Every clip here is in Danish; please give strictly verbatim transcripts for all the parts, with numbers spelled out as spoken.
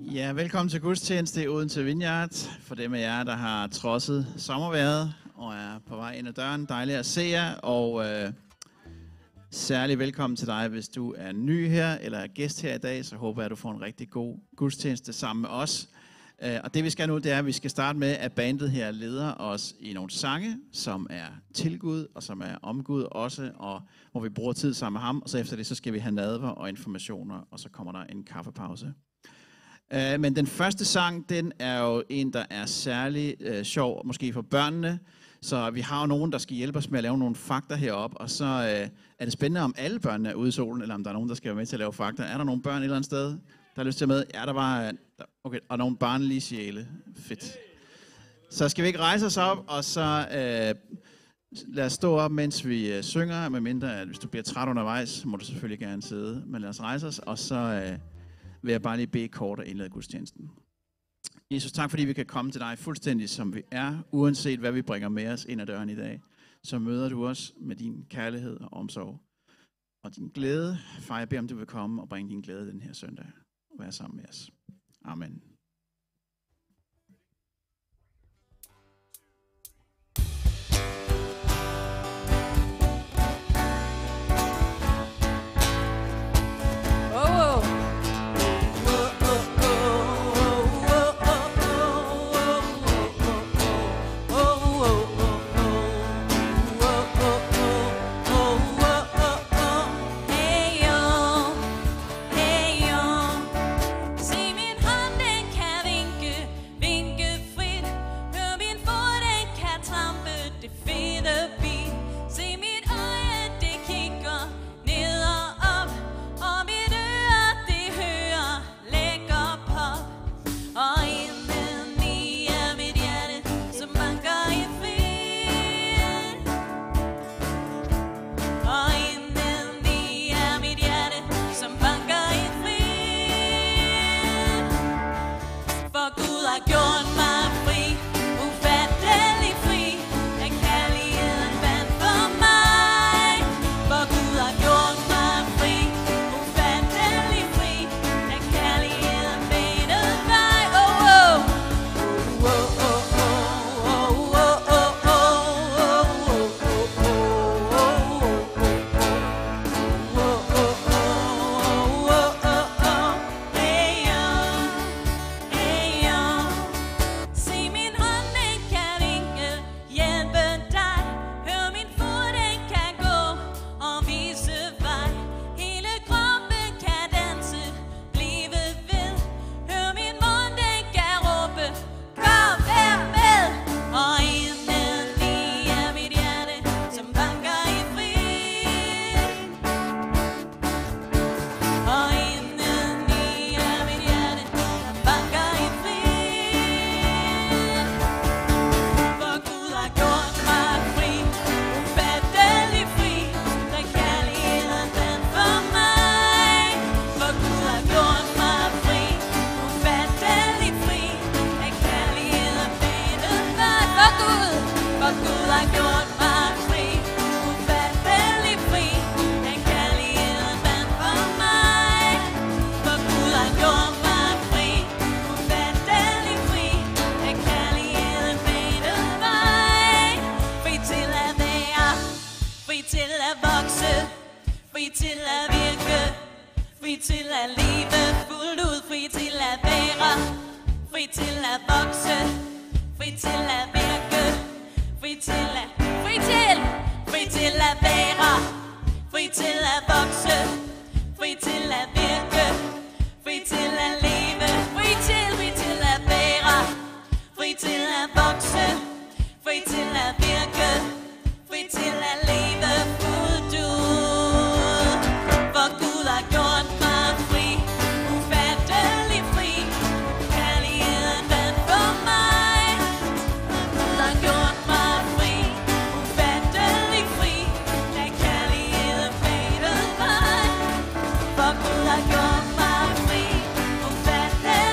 Ja, velkommen til gudstjeneste i Odense Vineyard. For dem af jer, der har trodset sommerværet og er på vej ind ad døren, dejligt at se jer. Og øh, særlig velkommen til dig, hvis du er ny her eller er gæst her i dag. Så håber jeg, at du får en rigtig god gudstjeneste sammen med os. Øh, og det vi skal nu, det er, at vi skal starte med, at bandet her leder os i nogle sange, som er til Gud og som er om Gud også, og hvor vi bruger tid sammen med ham. Og så efter det, så skal vi have nadver og informationer, og så kommer der en kaffepause. Uh, men den første sang, den er jo en, der er særlig uh, sjov, måske for børnene. Så vi har jo nogen, der skal hjælpe os med at lave nogle fakta heroppe. Og så uh, er det spændende, om alle børnene er ude i solen, eller om der er nogen, der skal være med til at lave fakta. Er der nogle børn et eller andet sted, der har lyst til at med? Ja, der var uh, okay, og nogle barnlige sjæle. Fedt. Så skal vi ikke rejse os op, og så uh, lad os stå op, mens vi uh, synger. Medmindre, at hvis du bliver træt undervejs, må du selvfølgelig gerne sidde. Men lad os rejse os, og så... Uh, vil jeg bare lige bede kort og indlede gudstjenesten. Jesus, tak fordi vi kan komme til dig fuldstændig som vi er, uanset hvad vi bringer med os ind ad døren i dag. Så møder du os med din kærlighed og omsorg og din glæde. Far, jeg beder om du vil komme og bringe din glæde den her søndag og være sammen med os. Amen.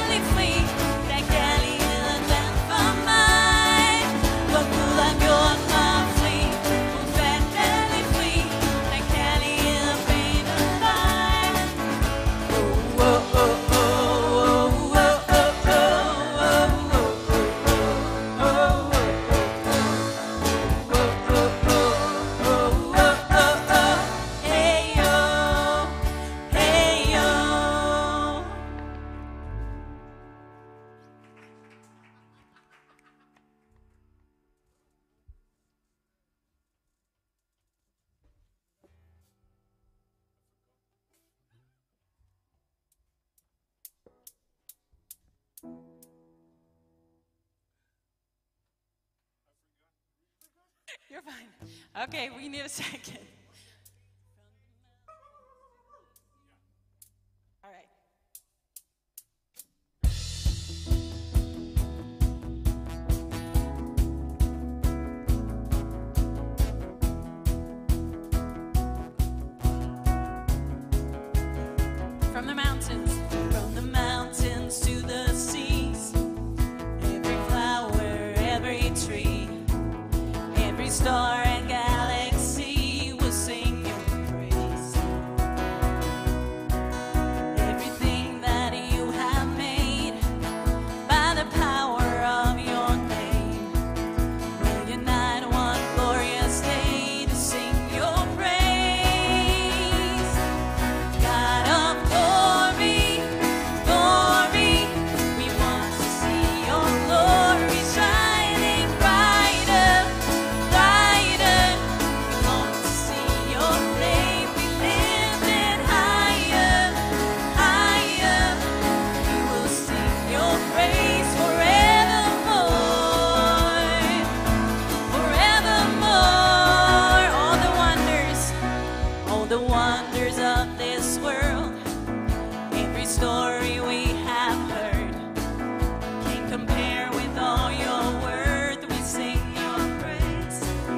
Gud har gjort You're fine. Okay, we need a second. All right. From the mountains, from the mountains to the seas, every flower, every tree, every star and galaxy will sing your praise. Everything that you have made, by the power of your name, will unite one glorious day to sing your praise. God of glory, glory, we want to see your glory shining brighter, brighter. We long to see your name be lifted higher, higher. We will sing your praise forevermore, forevermore. All the wonders, all the wonders of this world, every story we have heard, can't compare with all your worth. We sing your praise.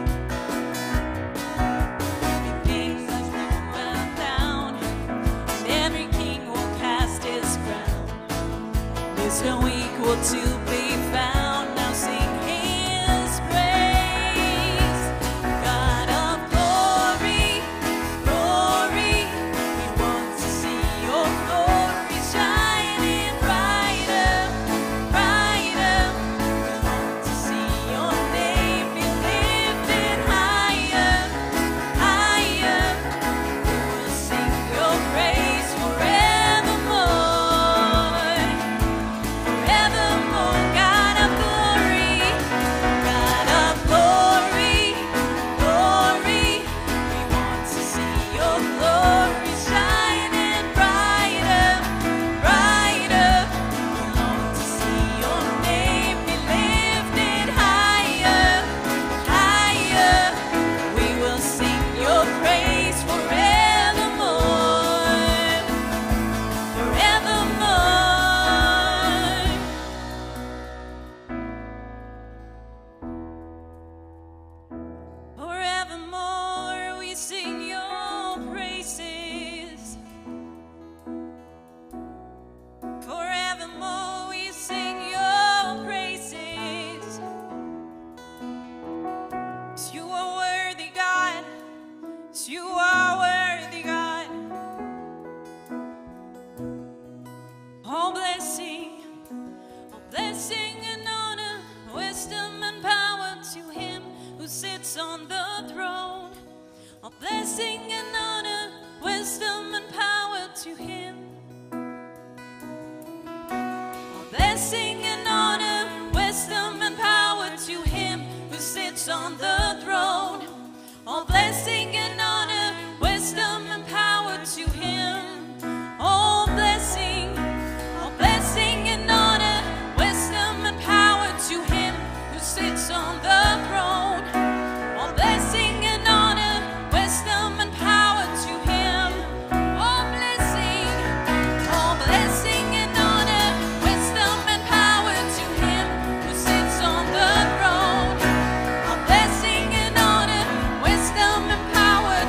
Everything that you have found, and every king will cast his crown. There's no equal to be found. Now sing his praise. God of glory, glory, we want to see your glory shining brighter, brighter. We want to see your name be lifted higher, higher. We will sing your praise forevermore, forevermore. God of glory, God of glory, glory. We want to see your glory shining brighter, brighter. We long to see your name be lifted higher, higher. We will sing your praise forevermore, forevermore. Forevermore we sing your praises. Forevermore we sing your praises. 'Cause you are worthy, God. 'Cause you are worthy, God. All blessing, all blessing and honor, wisdom and power to him who sits on the throne. All blessing and honor, wisdom and power to him. All blessing and honor, wisdom and power to him who sits on the throne. All blessing and honor, wisdom and power to him. All blessing, all blessing and honor, wisdom and power to him who sits on the throne. All blessing and honor, wisdom and power to him. All blessing, all blessing and honor, wisdom and power to him who sits on the throne. All blessing and honor, wisdom and power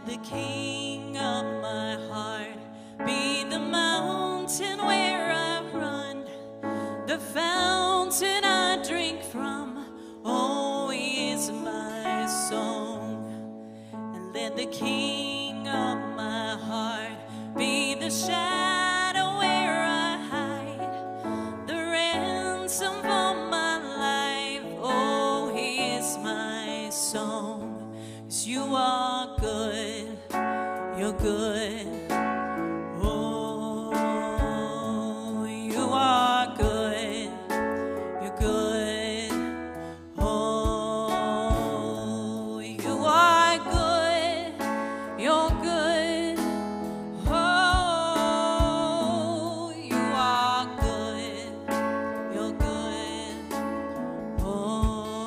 Let the King of my heart be the mountain where I run, the fountain I drink from. Oh, He is my song. And let the King of my heart be the shadow where I hide, the ransom for my life. Oh, He is my song. 'Cause you are good, you're good. Oh, you are good, you're good. Oh, you are good, you're good. Oh, you are good, you're good. Oh,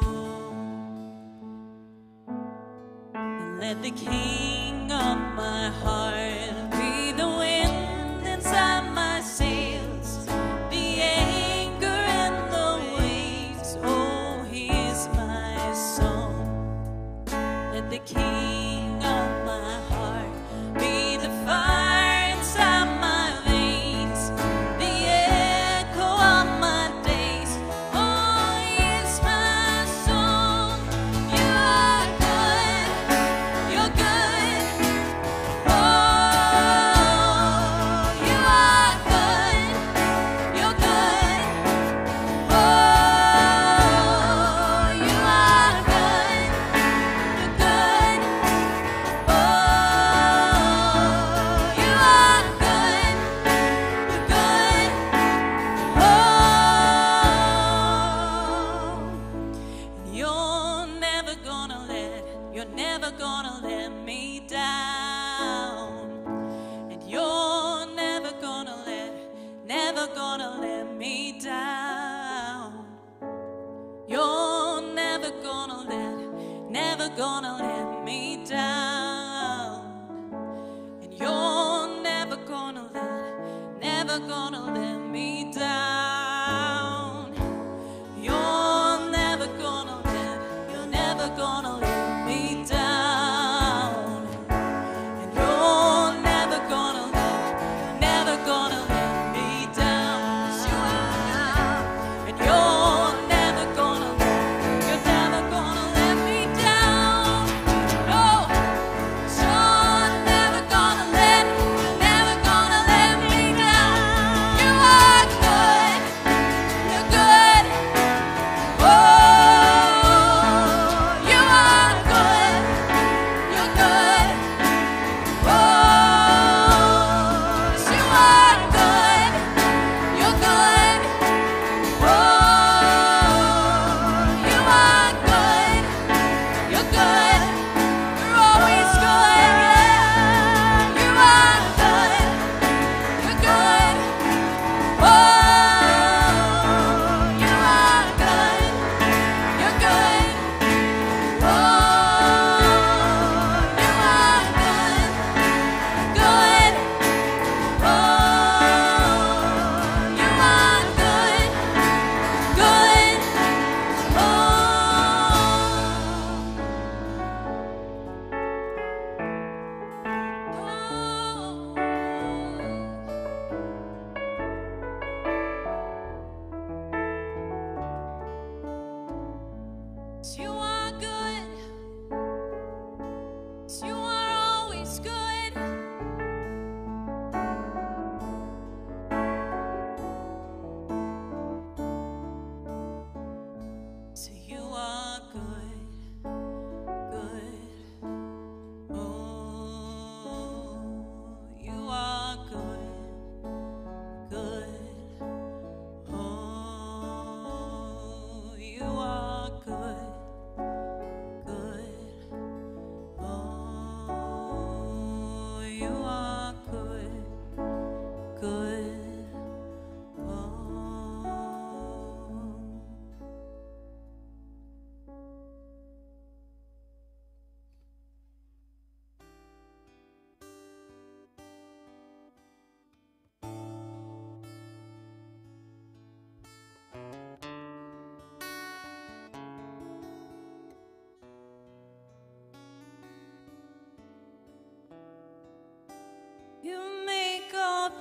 and let the King of my heart be the wind inside my sails, the anchor and the waves. Oh, He is my song. Let the King of my heart be the fire inside my veins, the echo of my days. Oh, He is my song. You are good, you're good. Oh, you are good, you're good. Oh, you are good, you're good. Oh, you are good, you're good. Oh, you're never gonna let, you're never gonna let me down. And you're never gonna let, never gonna let me down. You're never gonna let, never gonna let me down. And you're never gonna let, never gonna let me down. You're never gonna let, you're never gonna let me down. And you're never gonna let, you're never gonna let me down. 'Cause you are. And you're never gonna let, you're never gonna let me down. No, 'cause you're never gonna let, you're never gonna let me down. You are good,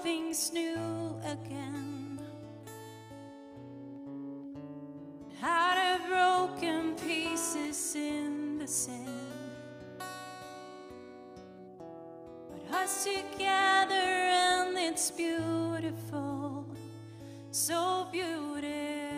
things new again. Out of broken pieces in the sand, but us together and it's beautiful, so beautiful.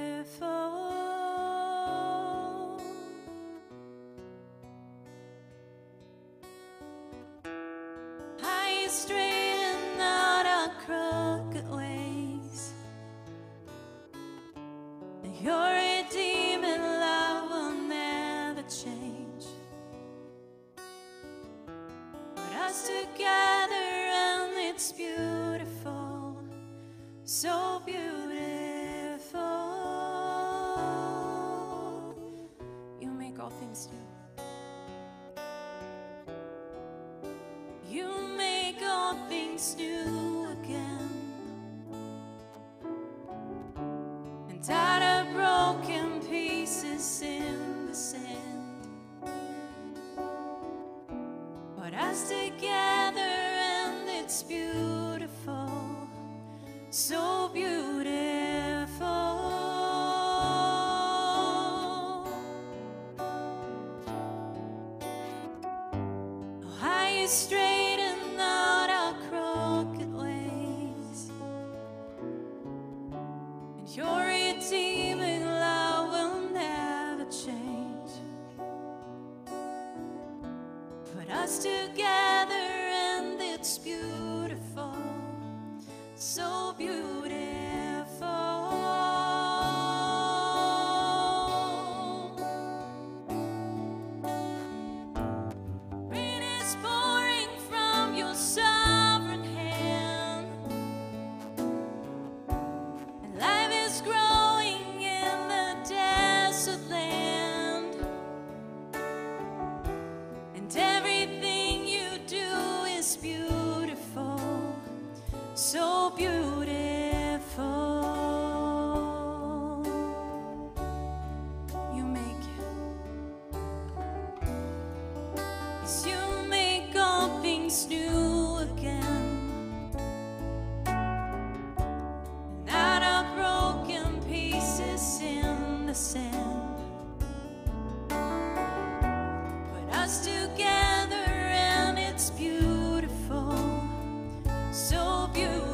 I straighten out our crooked ways, and your redeeming love will never change. Put us together and it's beautiful, so beautiful. You make all things new. You make all things new again. And out of broken pieces in the sand, put us together and it's beautiful, so beautiful. Oh, how you straighten out our crooked ways, and your redeeming love will never change. Put us together and it's beautiful, so beautiful. Rain is pouring from your sovereign hand, and life is growing in the desert land. And everything you do is beautiful, so beautiful. You make, yes, you make all things new again. And out of broken pieces in the sand, put us together and it's beautiful, so beautiful.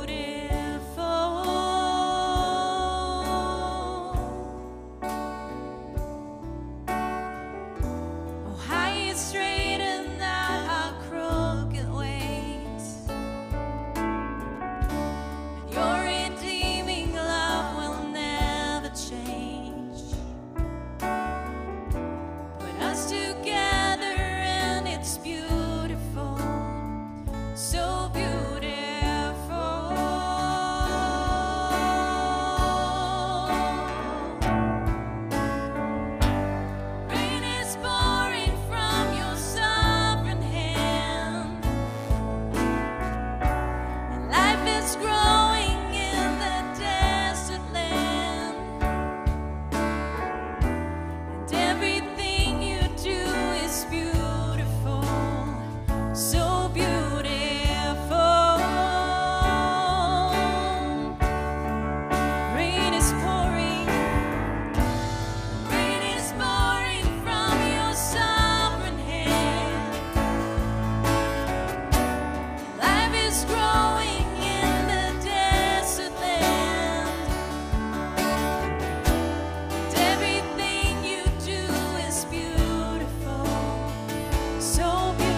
Oh, how you straighten out our crooked ways, and your redeeming love will never change. Put us together and it's beautiful, so beautiful. Rain is pouring from your sovereign hand, and life is growing in the desert land. And everything you do is beautiful, so beautiful. Rain is pouring, rain is pouring from your sovereign hand. Life is growing in the desert land. And everything you do is beautiful, so beautiful.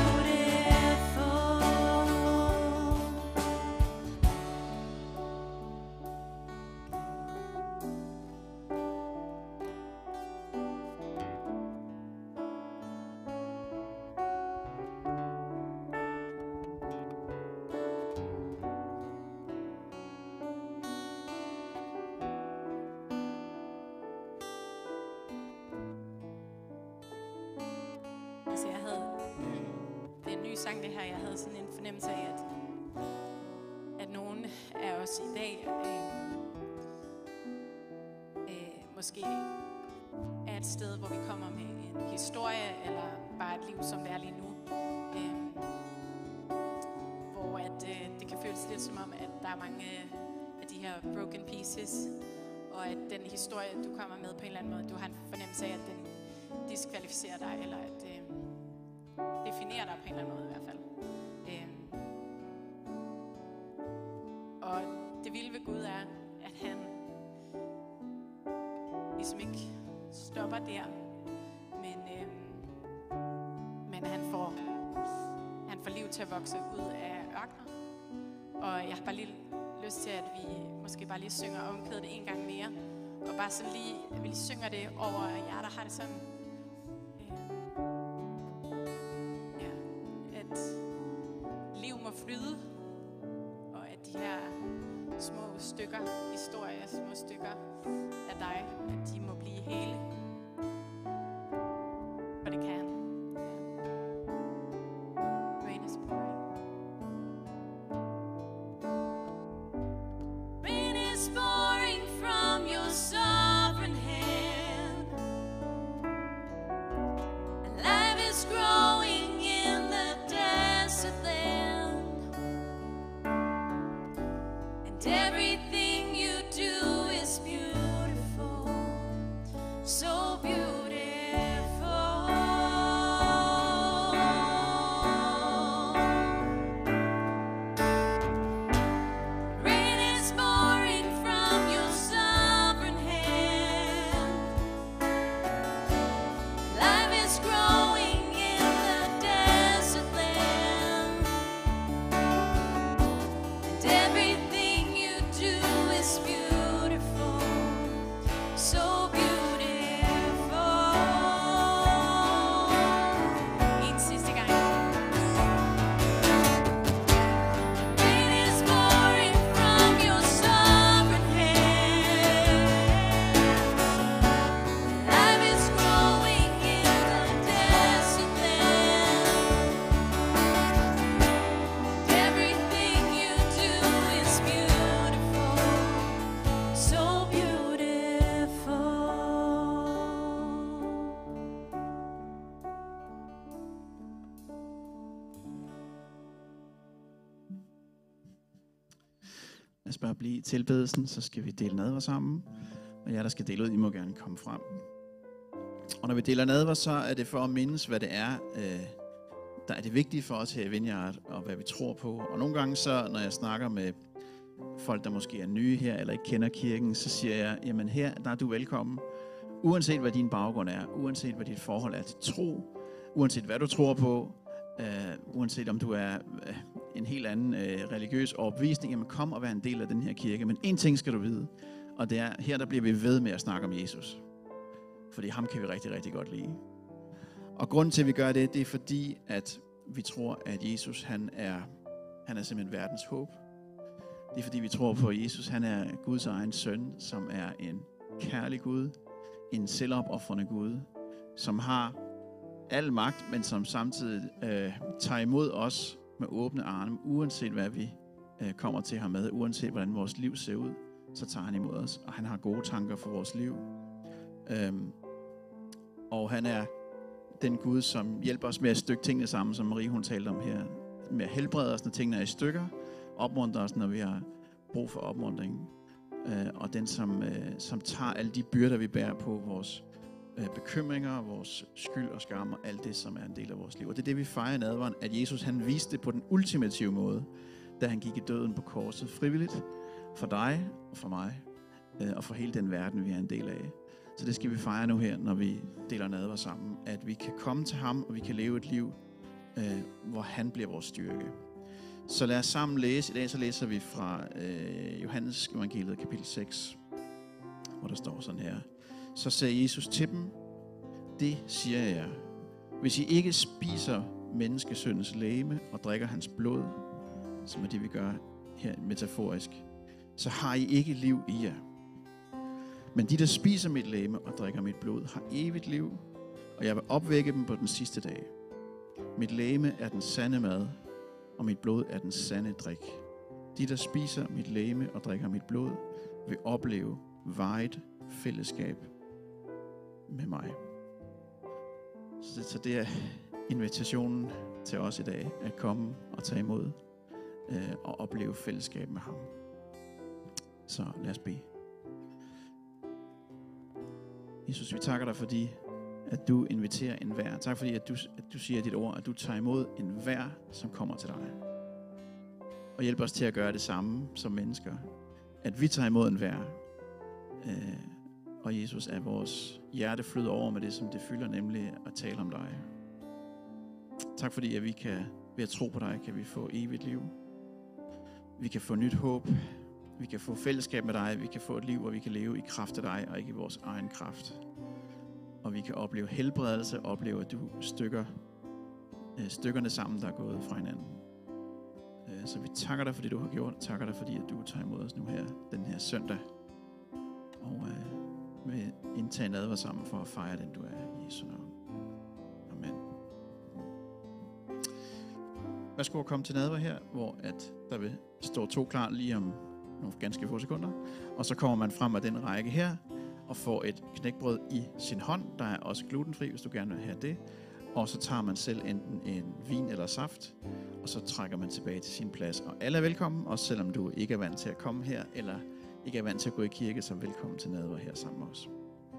Altså jeg havde, det er en ny sang det her, jeg havde sådan en fornemmelse af, at, at nogen af os i dag øh, øh, måske er et sted, hvor vi kommer med en historie, eller bare et liv, som det er lige nu. Øh, hvor at at øh, det kan føles lidt som om, at der er mange øh, af de her broken pieces, og at den historie, du kommer med på en eller anden måde, du har en fornemmelse af, at den diskvalificerer dig, eller at øh, definerer dig på en eller anden måde i hvert fald. Øh, og det vilde ved Gud er, at han ligesom ikke stopper der, men, øh, men han får han får liv til at vokse ud af ørkener. Og jeg har bare lige lyst til, at vi måske bare lige synger omkvædet en gang mere, og bare sådan lige, at vi lige synger det over jer, der har det sådan, øh, ja, at liv må flyde, og at de her små stykker, historier, små stykker af dig, at de må blive hele. Og det kan han. Rain is pouring. Rain is pouring from your sovereign hand. And life is growing in the desert land. And everything you do is beautiful, so beautiful. Rain is pouring from your sovereign hand. Life is growing in the desert land. And everything you do is beautiful, so beautiful. En sidste gang. Rain is pouring from your sovereign hand. Life is growing in the desert land. Everything you do is beautiful, so beautiful. Lad os bare blive i tilbedelsen, så skal vi dele nadver sammen. Og jer, der skal dele ud, I må gerne komme frem. Og når vi deler nadver, så er det for at mindes, hvad det er, øh, der er det vigtige for os her i Vineyard, og hvad vi tror på. Og nogle gange så, når jeg snakker med folk, der måske er nye her, eller ikke kender kirken, så siger jeg, jamen her, der er du velkommen. Uanset hvad din baggrund er, uanset hvad dit forhold er til tro, uanset hvad du tror på, øh, uanset om du er øh, en helt anden øh, religiøs overbevisning, jamen kom og vær en del af den her kirke. Men en ting skal du vide, og det er, her der bliver vi ved med at snakke om Jesus. Fordi ham kan vi rigtig, rigtig godt lide. Og grunden til, at vi gør det, det er fordi, at vi tror, at Jesus, han er, han er simpelthen verdens håb. Det er fordi, vi tror på, at Jesus, han er Guds egen søn, som er en kærlig Gud, en selvopofrende Gud, som har al magt, men som samtidig øh, tager imod os med åbne arme, uanset hvad vi øh, kommer til ham med, uanset hvordan vores liv ser ud, så tager han imod os, og han har gode tanker for vores liv. Øhm, og han er den Gud, som hjælper os med at stykke tingene sammen, som Marie hun talte om her, med at helbrede os, når tingene er i stykker, opmuntre os, når vi har brug for opmuntring, øh, og den, som, øh, som tager alle de byrder, vi bærer på, vores øh, bekymringer, vores skyld og skam, og alt det, som er en del af vores liv. Og det er det, vi fejrer i nadveren, at Jesus, han viste det på den ultimative måde, da han gik i døden på korset, frivilligt, for dig og for mig, øh, og for hele den verden, vi er en del af. Så det skal vi fejre nu her, når vi deler nadver sammen, at vi kan komme til ham, og vi kan leve et liv, øh, hvor han bliver vores styrke. Så lad os sammen læse. I dag så læser vi fra øh, Johannes evangeliet kapitel seks, hvor der står sådan her. Så sagde Jesus til dem, det siger jeg jer. Hvis I ikke spiser menneskesøndens legeme og drikker hans blod, som er det vi gør her metaforisk, så har I ikke liv i jer. Men de, der spiser mit legeme og drikker mit blod, har evigt liv, og jeg vil opvække dem på den sidste dag. Mit legeme er den sande mad, og mit blod er den sande drik. De, der spiser mit legeme og drikker mit blod, vil opleve varigt fællesskab med mig. Så det er invitationen til os i dag, at komme og tage imod øh, og opleve fællesskab med ham. Så lad os bede. Jesus, vi takker dig, fordi at du inviterer enhver. Tak fordi, at du, at du siger dit ord, at du tager imod enhver, som kommer til dig. Og hjælp os til at gøre det samme som mennesker. At vi tager imod enhver. Øh, og Jesus, at vores hjerte flyder over med det, som det fylder, nemlig at tale om dig. Tak fordi, at vi kan, ved at tro på dig, kan vi få evigt liv. Vi kan få nyt håb. Vi kan få fællesskab med dig. Vi kan få et liv, hvor vi kan leve i kraft af dig, og ikke i vores egen kraft. Og vi kan opleve helbredelse, og opleve, at du stykker øh, stykkerne sammen, der er gået fra hinanden. Øh, så vi takker dig for det, du har gjort. Takker dig, fordi at du tager imod os nu her, den her søndag. Og øh, vil indtage nadver sammen for at fejre den, du er i Jesu navn. Amen. Værsgo at komme til nadver her, hvor at der vil stå to klar lige om nogle ganske få sekunder. Og så kommer man frem af den række her, og får et knækbrød i sin hånd. Der er også glutenfri, hvis du gerne vil have det. Og så tager man selv enten en vin eller saft, og så trækker man tilbage til sin plads. Og alle er velkommen, også selvom du ikke er vant til at komme her, eller ikke er vant til at gå i kirke, så velkommen til nadver her sammen med os.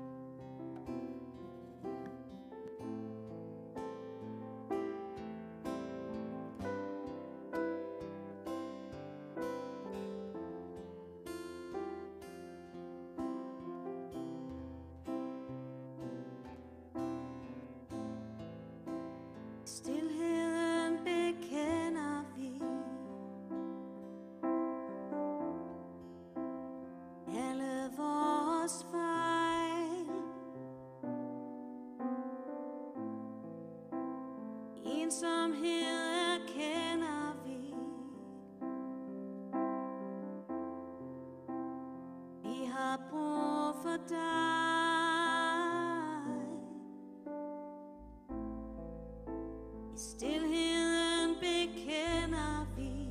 Stilheden bekender vi. Alle vores fejl. Ensomhed erkender vi. Vi har brug for dig. I stilheden bekender vi.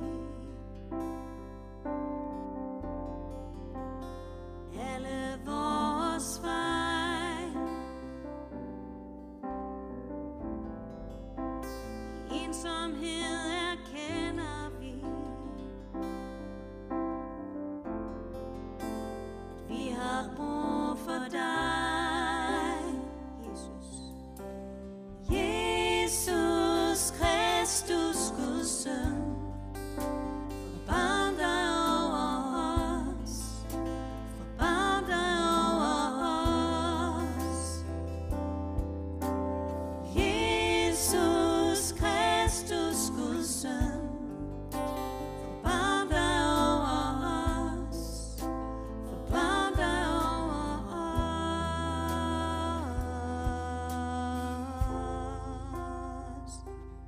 Alle vores fejl. I ensomhed erkender vi, at vi har brug for dig, Jesus. Jesus Kristus, Guds søn, forbarm dig over os, forbarm dig over os. Jesus Kristus, Guds søn, forbarm dig over os, forbarm dig over os.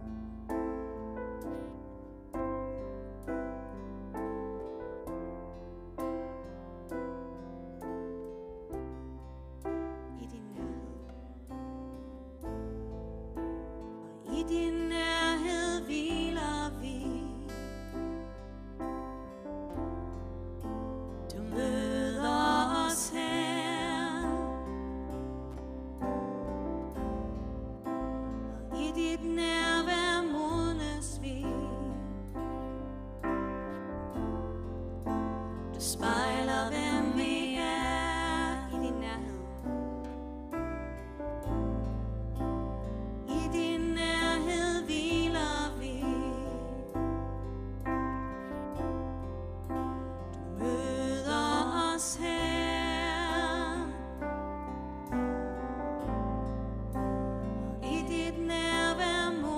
I din nærhed, og i din nærhed hviler vi. Du møder os her, og i dit nærvær modnes vi. Du spejler, hvem vi er i din nærhed. I din nærhed hviler vi. Du møder os her, og i dit nærvær modnes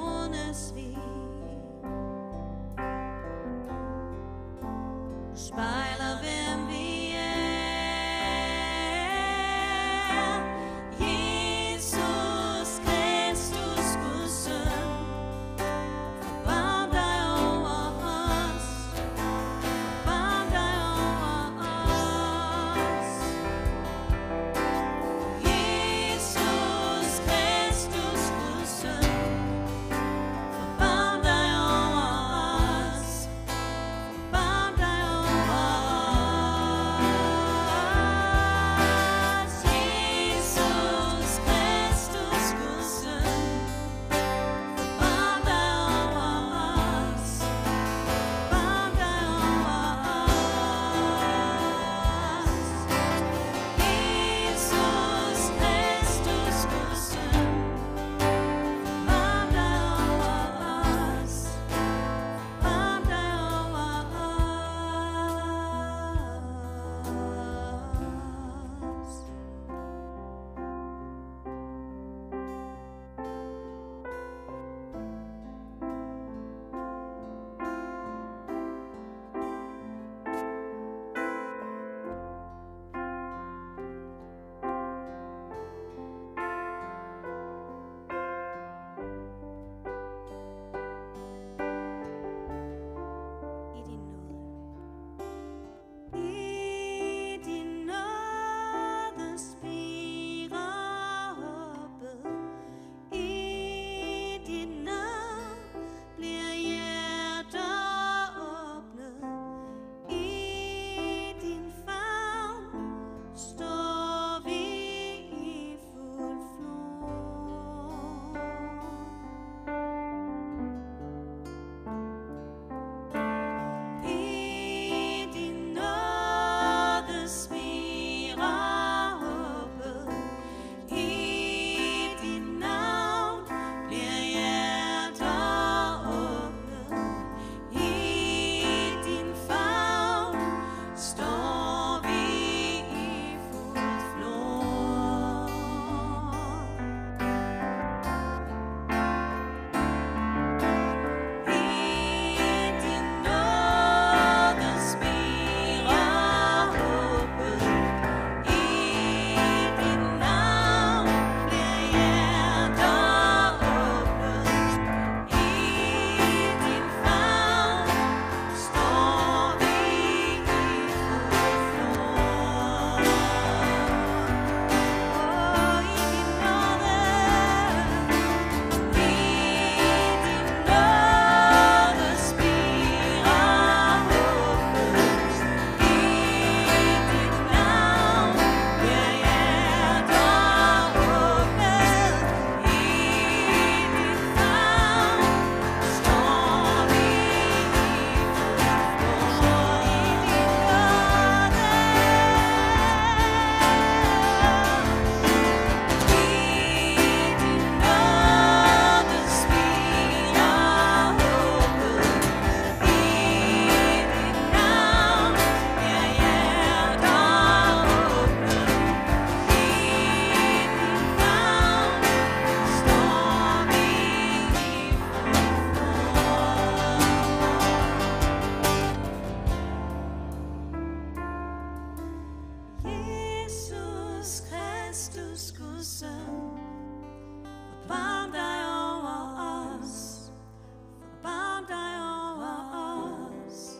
søn. Forbarm dig over os. Forbarm dig over os.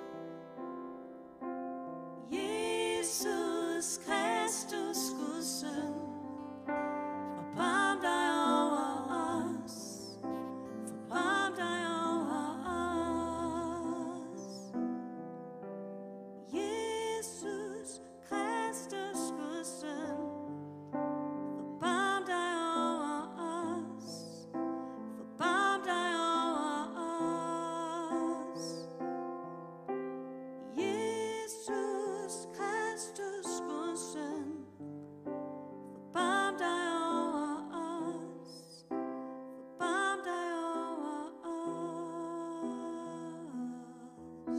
Jesus Kristus, Guds søn. Forbarm dig over os. Forbarm dig over os. Jesus Kristus, Guds søn. Forbarm dig over os. Forbarm dig over os. Jesus Kristus, Guds søn. Forbarm dig over os. Forbarm dig over os.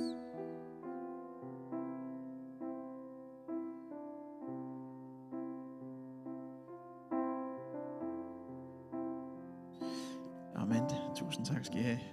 Amen. Tusind tak skal I have.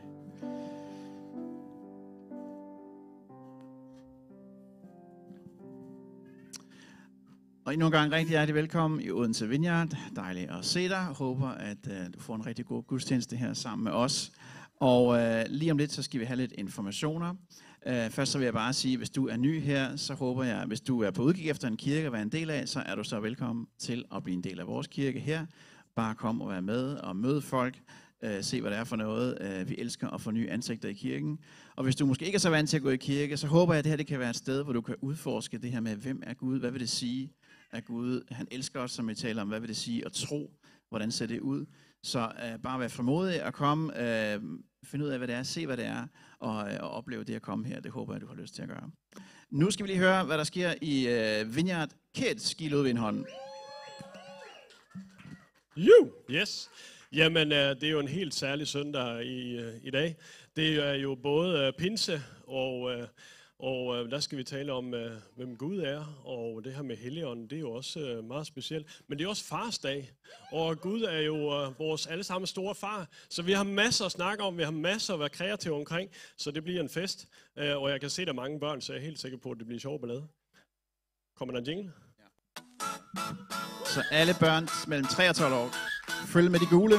Og endnu en gang rigtig hjertelig velkommen i Odense Vineyard. Dejligt at se dig. Håber, at uh, du får en rigtig god gudstjeneste her sammen med os. Og uh, lige om lidt, så skal vi have lidt informationer. Uh, først så vil jeg bare sige, hvis du er ny her, så håber jeg, hvis du er på udkig efter en kirke at være en del af, så er du så velkommen til at blive en del af vores kirke her. Bare kom og være med og møde folk. Uh, se, hvad det er for noget. Uh, vi elsker at få nye ansigter i kirken. Og hvis du måske ikke er så vant til at gå i kirke, så håber jeg, at det her det kan være et sted, hvor du kan udforske det her med, hvem er Gud? Hvad vil det sige, at Gud han elsker os, som vi taler om? Hvad vil det sige at tro? Hvordan ser det ud? Så uh, bare vær frimodig at komme, uh, finde ud af, hvad det er, se, hvad det er, og, og opleve det at komme her. Det håber jeg, du har lyst til at gøre. Nu skal vi lige høre, hvad der sker i uh, Vineyard Kids. Giv ud ved en hånd. You. Yes. Jamen, øh, det er jo en helt særlig søndag i, øh, i dag. Det er jo både øh, pinse, og, øh, og øh, der skal vi tale om, øh, hvem Gud er, og det her med Helligånden, det er jo også øh, meget specielt. Men det er også farsdag, og Gud er jo øh, vores allesammen store far, så vi har masser at snakke om, vi har masser at være kreative omkring, så det bliver en fest. Øh, og jeg kan se, at der er mange børn, så jeg er helt sikker på, at det bliver sjovt ballade. Kommer der en jingle? Så alle børn mellem tre og tolv år, følg med de gule.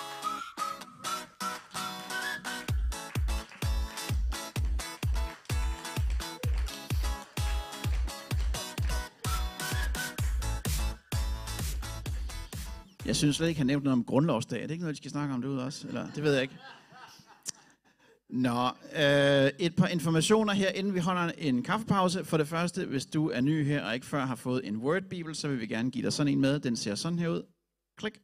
Jeg synes slet ikke, han nævnt noget om grundlovsdag. Er det ikke noget, de skal snakke om det ud også? Eller, det ved jeg ikke. Nå, øh, et par informationer her, inden vi holder en kaffepause. For det første, hvis du er ny her og ikke før har fået en Word-bibel, så vil vi gerne give dig sådan en med. Den ser sådan her ud. Klik.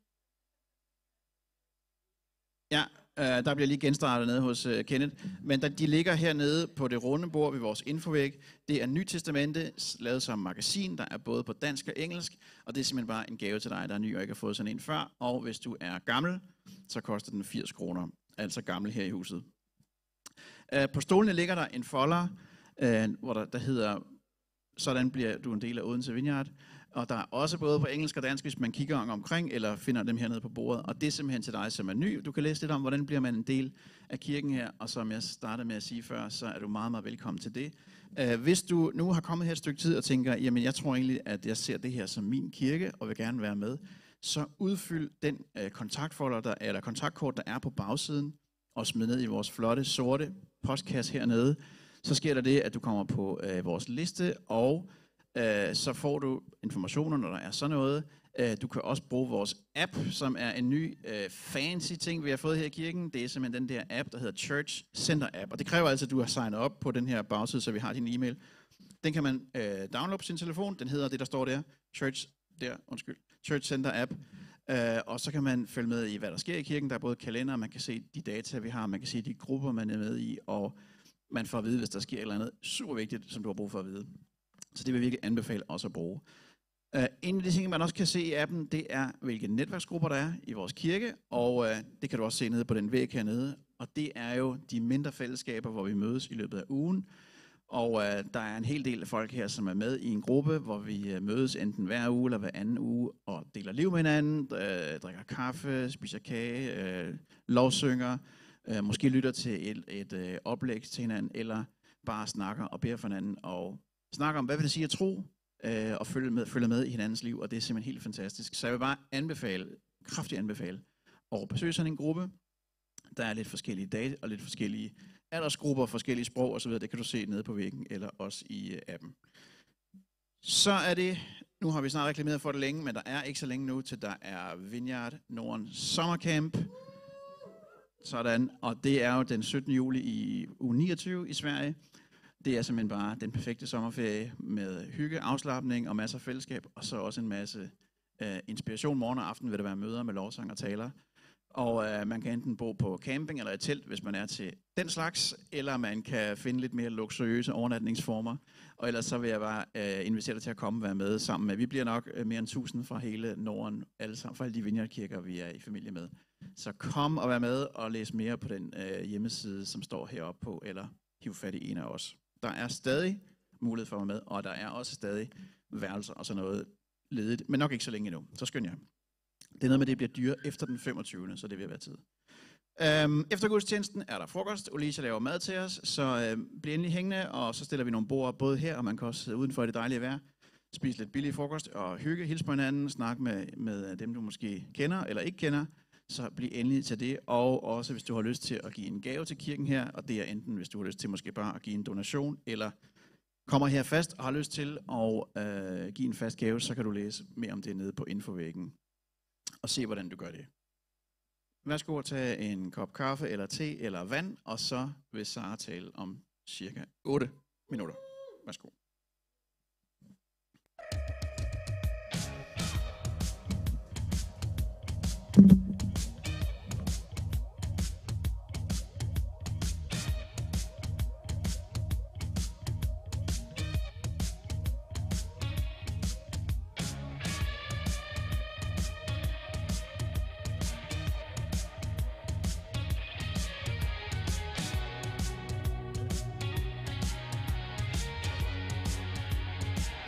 Ja, øh, der bliver lige genstartet nede hos øh, Kenneth. Men der, de ligger hernede på det runde bord ved vores infovæg. Det er Nyt Testamente, lavet som magasin. Der er både på dansk og engelsk. Og det er simpelthen bare en gave til dig, der er ny og ikke har fået sådan en før. Og hvis du er gammel, så koster den firs kroner. Altså gammel her i huset. Uh, på stolene ligger der en folder, uh, hvor der, der hedder, sådan bliver du en del af Odense Vineyard. Og der er også både på engelsk og dansk, hvis man kigger omkring, eller finder dem hernede på bordet. Og det er simpelthen til dig, som er ny. Du kan læse lidt om, hvordan bliver man en del af kirken her. Og som jeg startede med at sige før, så er du meget, meget velkommen til det. Uh, hvis du nu har kommet her et stykke tid og tænker, jamen jeg tror egentlig, at jeg ser det her som min kirke, og vil gerne være med, så udfyld den uh, kontaktfolder, der, eller kontaktkort, der er på bagsiden, og smid ned i vores flotte, sorte postkasse hernede. Så sker der det, at du kommer på øh, vores liste, og øh, så får du informationer, når der er sådan noget. Øh, du kan også bruge vores app, som er en ny øh, fancy ting, vi har fået her i kirken. Det er simpelthen den der app, der hedder Church Center App. Og det kræver altså, at du har signet op på den her bagside, så vi har din e-mail. Den kan man øh, downloade på sin telefon. Den hedder det, der står der. Church, der, undskyld. Church Center App. Uh, og så kan man følge med i, hvad der sker i kirken. Der er både kalender, man kan se de data, vi har, man kan se de grupper, man er med i, og man får at vide, hvis der sker et eller andet super vigtigt, som du har brug for at vide. Så det vil jeg virkelig anbefale også at bruge. Uh, en af de ting, man også kan se i appen, det er, hvilke netværksgrupper der er i vores kirke, og uh, det kan du også se nede på den væg hernede. Og det er jo de mindre fællesskaber, hvor vi mødes i løbet af ugen. Og uh, der er en hel del af folk her, som er med i en gruppe, hvor vi uh, mødes enten hver uge eller hver anden uge, og deler liv med hinanden, uh, drikker kaffe, spiser kage, uh, lovsynger, uh, måske lytter til et, et uh, oplæg til hinanden, eller bare snakker og beder for hinanden, og snakker om, hvad vil det sige at tro, øh, og følge med, følge med i hinandens liv, og det er simpelthen helt fantastisk. Så jeg vil bare anbefale, kraftigt anbefale, at besøge sådan en gruppe. Der er lidt forskellige dage og lidt forskellige aldersgrupper, forskellige sprog osv. Det kan du se nede på væggen eller også i appen. Så er det, nu har vi snart reklameret for det længe, men der er ikke så længe nu, til der er Vineyard Norden Sommercamp. Sådan, og det er jo den syttende juli i uge niogtyve i Sverige. Det er simpelthen bare den perfekte sommerferie med hygge, afslapning og masser af fællesskab, og så også en masse øh, inspiration. Morgen og aften vil der være møder med lovsang og taler. Og øh, man kan enten bo på camping eller et telt, hvis man er til den slags, eller man kan finde lidt mere luksuriøse overnatningsformer. Og ellers så vil jeg bare øh, invitere dig til at komme og være med sammen med. Vi bliver nok øh, mere end tusind fra hele Norden, alle sammen, fra alle de vineyardkirker, vi er i familie med. Så kom og vær med og læs mere på den øh, hjemmeside, som står heroppe på, eller hiv fat i en af os. Der er stadig mulighed for at være med, og der er også stadig værelser og sådan noget ledigt, men nok ikke så længe endnu. Så skynd jer. Det er noget med, det bliver dyre efter den femogtyvende, så det vil være tid. Øhm, efter gudstjenesten er der frokost. Olisa laver mad til os, så øhm, bliv endelig hængende, og så stiller vi nogle bord både her, og man kan også sidde udenfor i det dejlige vejr. Spise lidt billig frokost og hygge, hilse på hinanden, snakke med, med dem, du måske kender eller ikke kender. Så bliv endelig til det, og også hvis du har lyst til at give en gave til kirken her, og det er enten hvis du har lyst til måske bare at give en donation, eller kommer her fast og har lyst til at øh, give en fast gave, så kan du læse mere om det nede på infovæggen og se, hvordan du gør det. Værsgo at tage en kop kaffe eller te eller vand, og så vil Sara tale om cirka otte minutter. Værsgo.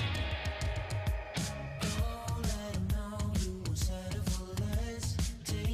Take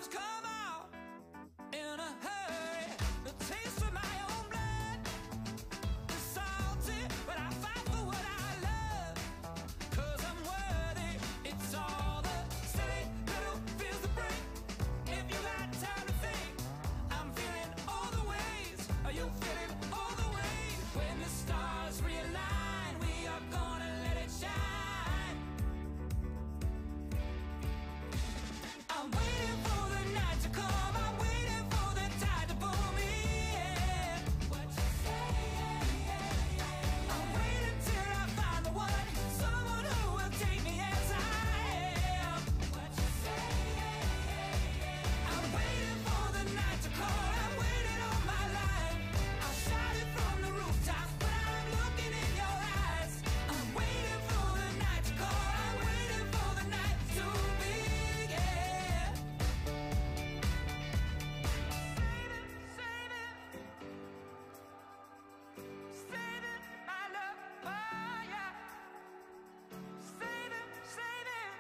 come out in a hurry. The taste of my own blood is salty, but I fight for what I love, 'cause I'm worthy. It's all the silly little fears that break. If you got time to think, I'm feeling all the ways. Are you feeling all the ways? When the stars realign, we are gonna let it shine. I'm waiting for the night to come. I'm waiting for the tide to pull me in. What you say? I'm waiting till I find the one, someone who will take me as I am. What you say? I'm waiting for the night to come. I'm waiting all my life. I'll shout it from the rooftops, but I'm looking in your eyes. I'm waiting for the night to come. I'm waiting for the night to begin. Save it, save it, save it, my love, oh yeah. Save it, save it,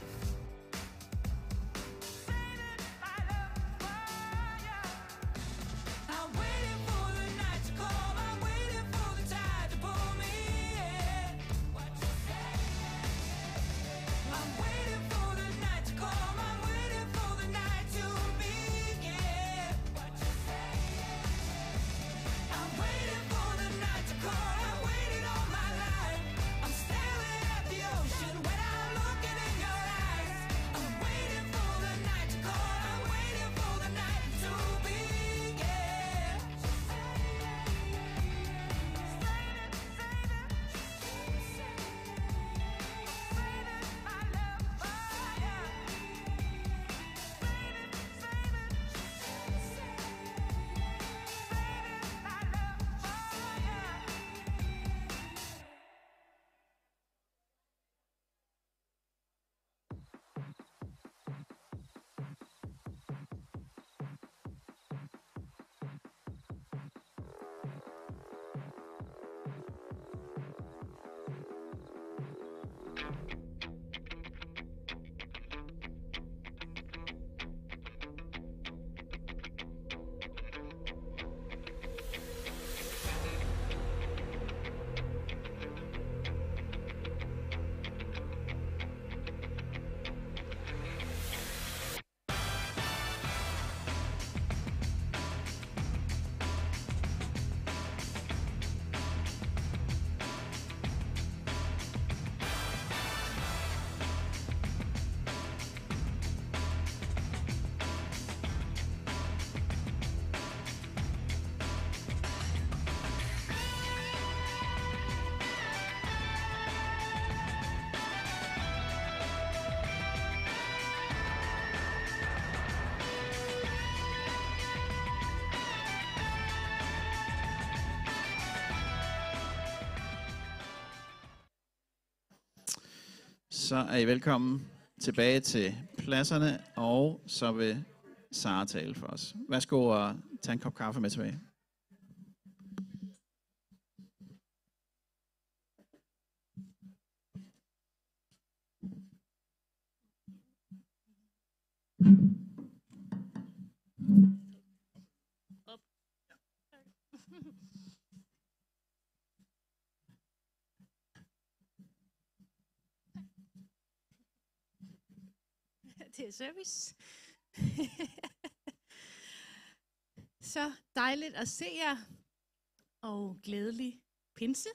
save it, my love, oh yeah. I'm waiting for the night to come. I'm waiting for the tide to pull me in. What you say? I'm waiting for the night to come. I'm waiting for the night to begin. What you say? I'm waiting for the night to come. I'm waiting all my life. I'm staring at the ocean when I'm looking in your eyes. I'm waiting for the night to come. I'm waiting for the night to begin. Så er I velkommen tilbage til pladserne, og så vil Sara tale for os. Værsgo og tag en kop kaffe med tilbage. Til service. Så dejligt at se jer, og glædelig pinse.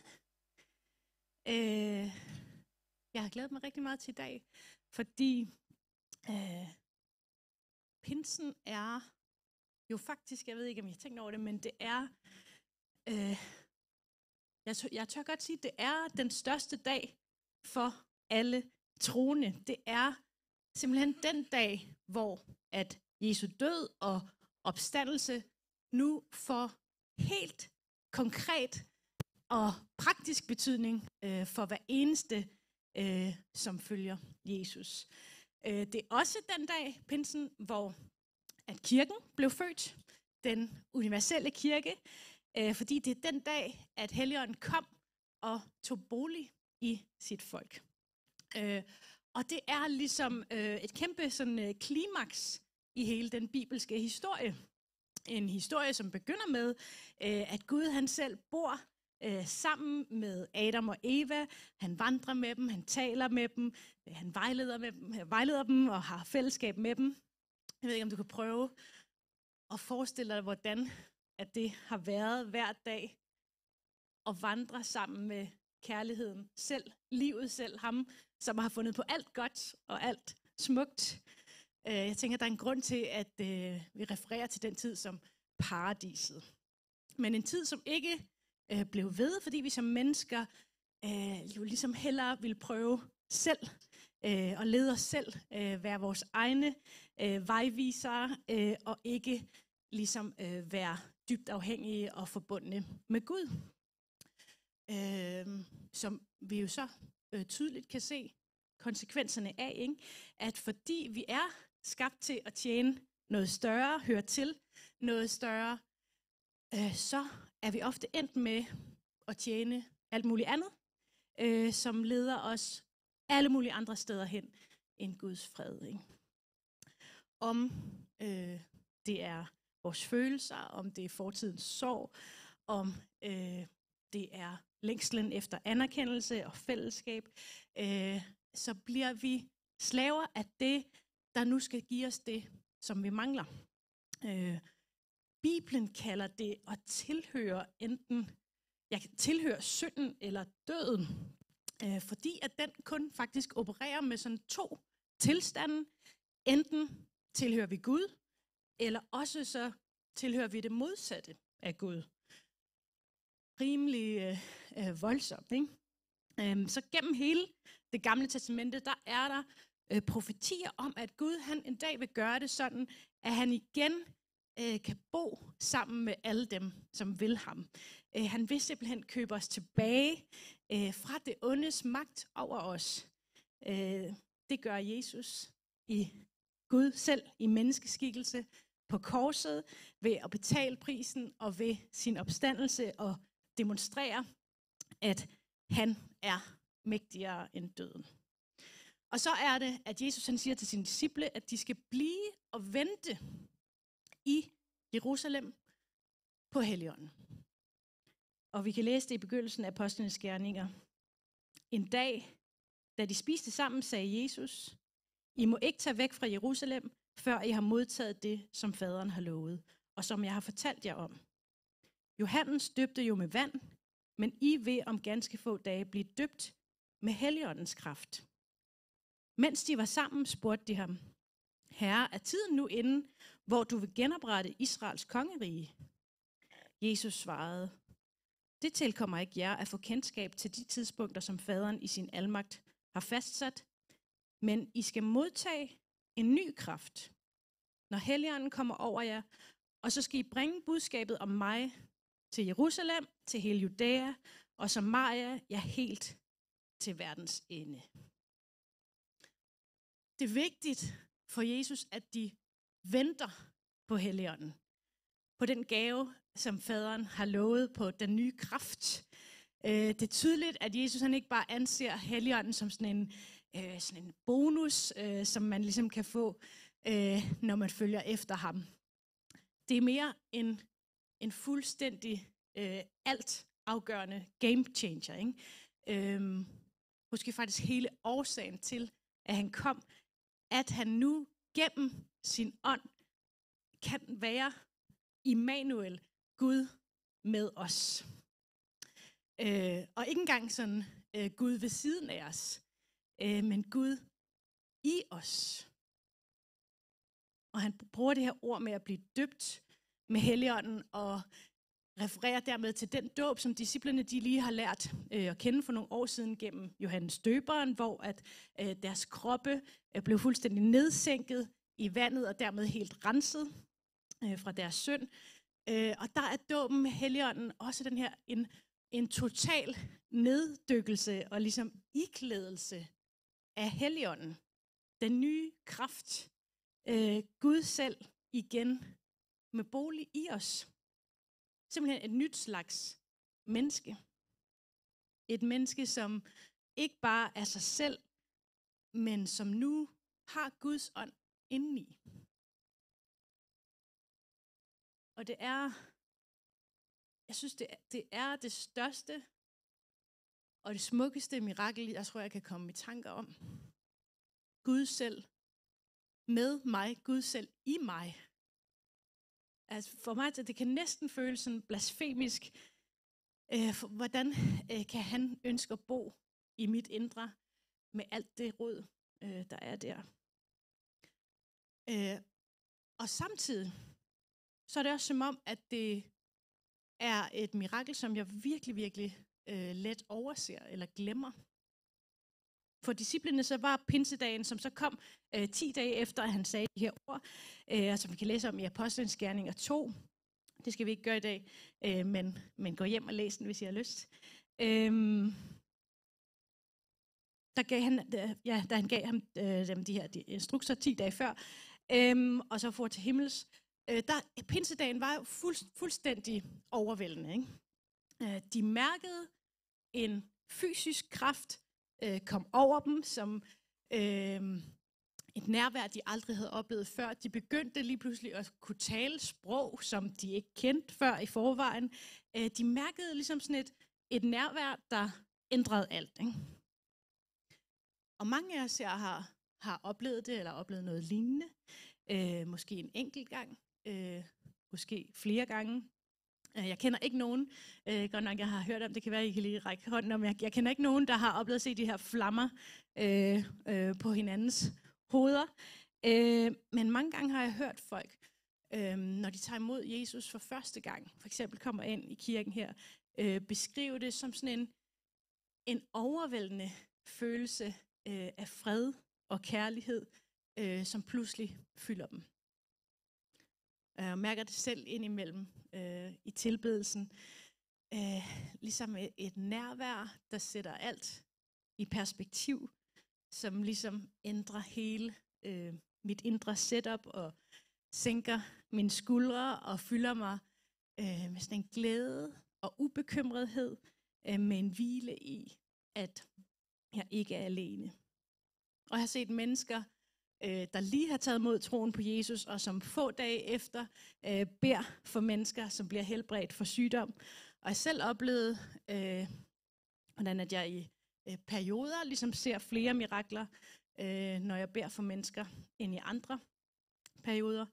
Øh, jeg har glædet mig rigtig meget til i dag, fordi øh, pinsen er jo faktisk, jeg ved ikke, om jeg har tænkt over det, men det er, øh, jeg, tør, jeg tør godt sige, det er den største dag for alle troende. Det er simpelthen den dag, hvor at Jesu død og opstandelse nu får helt konkret og praktisk betydning øh, for hver eneste, øh, som følger Jesus. Øh, det er også den dag, pinsen, hvor at kirken blev født, den universelle kirke, øh, fordi det er den dag, at Helligånden kom og tog bolig i sit folk. Øh, og det er ligesom øh, et kæmpe sådan, øh, klimaks i hele den bibelske historie. En historie, som begynder med, øh, at Gud han selv bor øh, sammen med Adam og Eva. Han vandrer med dem, han taler med dem, han vejleder, med dem, vejleder dem og har fællesskab med dem. Jeg ved ikke, om du kan prøve at forestille dig, hvordan at det har været hver dag at vandre sammen med kærligheden selv, livet selv, ham, som har fundet på alt godt og alt smukt. Jeg tænker, der er en grund til, at øh, vi refererer til den tid som paradiset. Men en tid, som ikke øh, blev ved, fordi vi som mennesker øh, jo ligesom hellere ville prøve selv øh, og lede os selv, øh, være vores egne øh, vejvisere øh, og ikke ligesom øh, være dybt afhængige og forbundne med Gud. Øh, som vi jo så øh, tydeligt kan se konsekvenserne af, ikke? At fordi vi er skabt til at tjene noget større, høre til noget større, øh, så er vi ofte endt med at tjene alt muligt andet, øh, som leder os alle mulige andre steder hen end Guds fred. Ikke? Om øh, det er vores følelser, om det er fortidens sorg, om øh, det er længslen efter anerkendelse og fællesskab, øh, så bliver vi slaver af det, der nu skal give os det, som vi mangler. Øh, Bibelen kalder det at tilhøre enten, jeg kan tilhøre synden eller døden, øh, fordi at den kun faktisk opererer med sådan to tilstande. Enten tilhører vi Gud, eller også så tilhører vi det modsatte af Gud. Rimelig øh, øh, voldsomt, ikke? Øh, så gennem hele det gamle testamente, der er der øh, profetier om, at Gud han en dag vil gøre det sådan, at han igen øh, kan bo sammen med alle dem, som vil ham. Øh, han vil simpelthen købe os tilbage øh, fra det ondes magt over os. Øh, det gør Jesus i Gud selv, i menneskeskikkelse, på korset, ved at betale prisen og ved sin opstandelse og demonstrere, at han er mægtigere end døden. Og så er det, at Jesus han siger til sine disciple, at de skal blive og vente i Jerusalem på Helligånden. Og vi kan læse det i begyndelsen af Apostlenes Gerninger. En dag, da de spiste sammen, sagde Jesus, I må ikke tage væk fra Jerusalem, før I har modtaget det, som faderen har lovet, og som jeg har fortalt jer om. Johannes døbte jo med vand, men I vil om ganske få dage blive døbt med Helligåndens kraft. Mens de var sammen, spurgte de ham, Herre, er tiden nu inde, hvor du vil genoprette Israels kongerige? Jesus svarede, det tilkommer ikke jer at få kendskab til de tidspunkter, som faderen i sin almagt har fastsat, men I skal modtage en ny kraft, når Helligånden kommer over jer, og så skal I bringe budskabet om mig til Jerusalem, til hele Judæa og Samaria, ja helt til verdens ende. Det er vigtigt for Jesus, at de venter på Helligånden, på den gave, som faderen har lovet, på den nye kraft. Det er tydeligt, at Jesus han ikke bare anser Helligånden som sådan en, øh, sådan en bonus, øh, som man ligesom kan få, øh, når man følger efter ham. Det er mere en, en fuldstændig øh, alt afgørende game changer. Ikke? Øhm, måske faktisk hele årsagen til, at han kom, at han nu gennem sin ånd kan være Immanuel, Gud med os. Øh, og ikke engang sådan øh, Gud ved siden af os, øh, men Gud i os. Og han bruger det her ord med at blive døbt med Helligånden og refererer dermed til den dåb, som disciplene de lige har lært øh, at kende for nogle år siden gennem Johannes Døberen, hvor at øh, deres kroppe øh, blev fuldstændig nedsænket i vandet og dermed helt renset øh, fra deres synd. Øh, og der er dåben med Helligånden også den her en, en total neddykkelse og ligesom iklædelse af Helligånden. Den nye kraft. Øh, Gud selv igen med bolig i os. Simpelthen et nyt slags menneske. Et menneske, som ikke bare er sig selv, men som nu har Guds ånd indeni. og det er, jeg synes, det er, det er det største og det smukkeste mirakel, jeg tror, jeg kan komme i tanker om. Gud selv med mig, Gud selv i mig. Altså for mig, det kan næsten føles sådan blasfemisk. Øh, for, hvordan øh, kan han ønske at bo i mit indre med alt det rod, øh, der er der? Øh, og samtidig, så er det også som om, at det er et mirakel, som jeg virkelig, virkelig øh, let overser eller glemmer. For disciplene så var pinsedagen, som så kom øh, ti dage efter, at han sagde de her ord, øh, som vi kan læse om i Apostlenes Gerninger to. Det skal vi ikke gøre i dag, øh, men, men gå hjem og læs den, hvis I har lyst. Øhm, der gav han, ja, da han gav ham øh, dem de her de instrukser ti dage før, øhm, og så for til himmels. Øh, der, pinsedagen var jo fuld, fuldstændig overvældende. Ikke? Øh, de mærkede en fysisk kraft øh, kom over dem, som øh, et nærvær, de aldrig havde oplevet før. De begyndte lige pludselig at kunne tale sprog, som de ikke kendte før i forvejen. Øh, de mærkede ligesom sådan et, et nærvær, der ændrede alt. Ikke? Og mange af os her har, har oplevet det, eller oplevet noget lignende. Øh, måske en enkelt gang, øh, måske flere gange. Øh, jeg kender ikke nogen, øh, godt nok jeg har hørt om, det kan være, I kan lige række hånden om, jeg, jeg kender ikke nogen, der har oplevet at se de her flammer øh, øh, på hinandens hoveder. Øh, men mange gange har jeg hørt folk, øh, når de tager imod Jesus for første gang, for eksempel kommer ind i kirken her, øh, beskrive det som sådan en, en overvældende følelse øh, af fred og kærlighed, øh, som pludselig fylder dem. Jeg mærker det selv indimellem øh, i tilbedelsen. Øh, ligesom et, et nærvær, der sætter alt i perspektiv, som ligesom ændrer hele øh, mit indre setup og sænker mine skuldre og fylder mig øh, med sådan en glæde og ubekymrethed, øh, med en hvile i, at jeg ikke er alene. Og jeg har set mennesker, øh, der lige har taget mod troen på Jesus, og som få dage efter øh, beder for mennesker, som bliver helbredt for sygdom. Og jeg selv oplevede, øh, hvordan at jeg i øh, perioder ligesom ser flere mirakler, øh, når jeg beder for mennesker, end i andre perioder.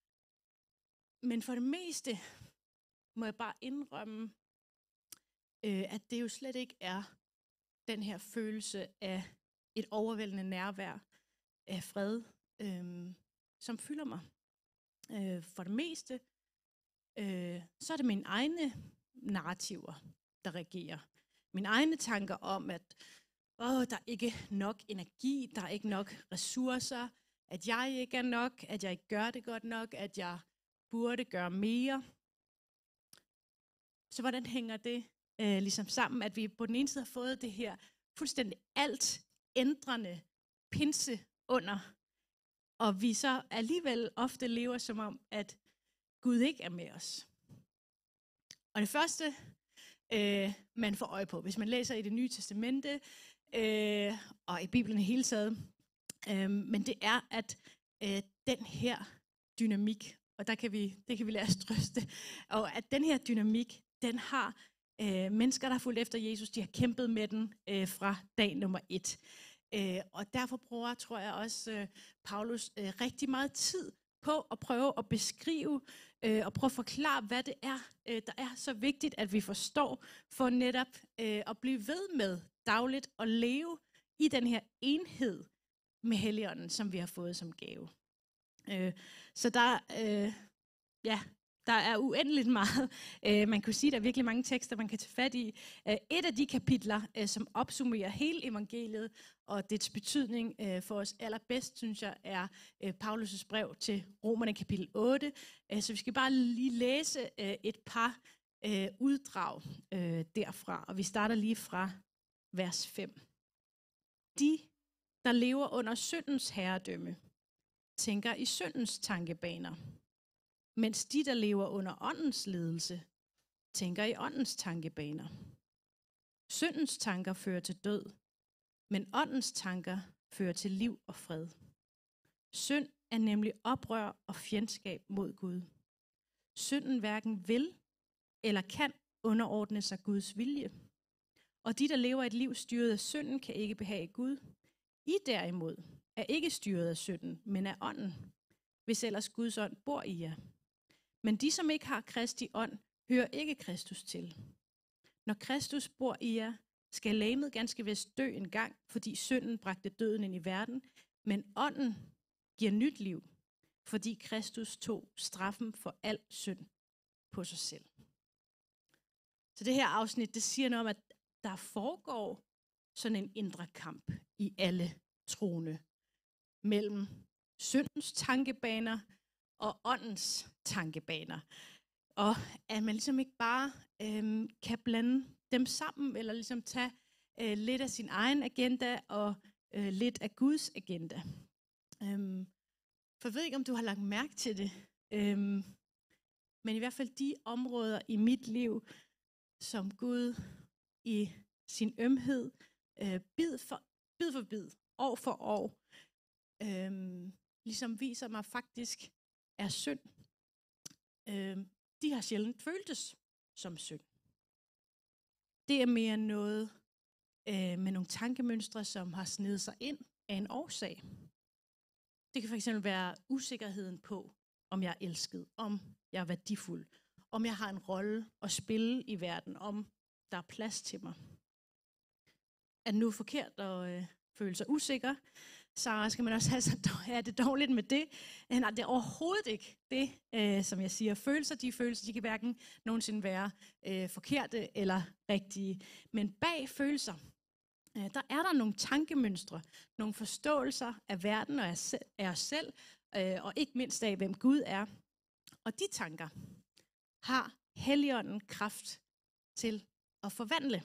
Men for det meste må jeg bare indrømme, øh, at det jo slet ikke er den her følelse af et overvældende nærvær af fred, øh, som fylder mig. Øh, for det meste, øh, så er det mine egne narrativer, der regerer. Mine egne tanker om, at åh, der er ikke nok energi, der er ikke nok ressourcer, at jeg ikke er nok, at jeg ikke gør det godt nok, at jeg burde gøre mere. Så hvordan hænger det øh, ligesom sammen, at vi på den ene side har fået det her fuldstændig alt ændrende pinse under, og vi så alligevel ofte lever som om, at Gud ikke er med os. Og det første, øh, man får øje på, hvis man læser i Det Nye Testamente, øh, og i Bibelen i hele taget, øh, men det er, at øh, den her dynamik, og der kan vi, det kan vi lade os trøste, og at den her dynamik, den har øh, mennesker, der har fulgt efter Jesus, de har kæmpet med den øh, fra dag nummer et. Øh, og derfor bruger, tror jeg også, øh, Paulus øh, rigtig meget tid på at prøve at beskrive øh, og prøve at forklare, hvad det er, øh, der er så vigtigt, at vi forstår, for netop øh, at blive ved med dagligt at leve i den her enhed med Helligånden, som vi har fået som gave. Øh, så der, øh, ja, der er uendeligt meget. Øh, man kunne sige, at der er virkelig mange tekster, man kan tage fat i. Øh, et af de kapitler, øh, som opsummerer hele evangeliet og dets betydning øh, for os allerbedst, synes jeg, er øh, Paulus' brev til Romerne kapitel otte. Øh, så vi skal bare lige læse øh, et par øh, uddrag øh, derfra, og vi starter lige fra vers fem. De, der lever under syndens herredømme, tænker i syndens tankebaner, mens de, der lever under åndens ledelse, tænker i åndens tankebaner. Syndens tanker fører til død, men åndens tanker fører til liv og fred. Synd er nemlig oprør og fjendskab mod Gud. synden hverken vil eller kan underordne sig Guds vilje. Og de, der lever et liv styret af synden, kan ikke behage Gud. I derimod er ikke styret af synden, men af ånden, hvis ellers Guds ånd bor i jer. Men de, som ikke har Kristi ånd, hører ikke Kristus til. Når Kristus bor i jer, skal legemet ganske vist dø en gang, fordi synden bragte døden ind i verden, men ånden giver nyt liv, fordi Kristus tog straffen for al synd på sig selv. Så det her afsnit, det siger noget om, at der foregår sådan en indre kamp i alle troende mellem syndens tankebaner og åndens tankebaner. Og at man ligesom ikke bare øhm, kan blande dem sammen, eller ligesom tage øh, lidt af sin egen agenda og øh, lidt af Guds agenda. Øhm, for jeg ved ikke, om du har lagt mærke til det, øhm, men i hvert fald de områder i mit liv, som Gud i sin ømhed, øh, bid, for, bid for bid, år for år, øhm, ligesom viser mig faktisk er synd. Øhm, de har sjældent føltes som synd. Det er mere noget øh, med nogle tankemønstre, som har snedet sig ind af en årsag. Det kan fx være usikkerheden på, om jeg er elsket, om jeg er værdifuld, om jeg har en rolle at spille i verden, om der er plads til mig. Er det nu forkert at øh, føle sig usikker, så skal man også have så er det dårligt med det. Nej, det er overhovedet ikke det, øh, som jeg siger. Følelser, de følelser, de kan hverken nogensinde være øh, forkerte eller rigtige. Men bag følelser, øh, der er der nogle tankemønstre, nogle forståelser af verden og af, af os selv, øh, og ikke mindst af, hvem Gud er. Og de tanker har Helligånden kraft til at forvandle.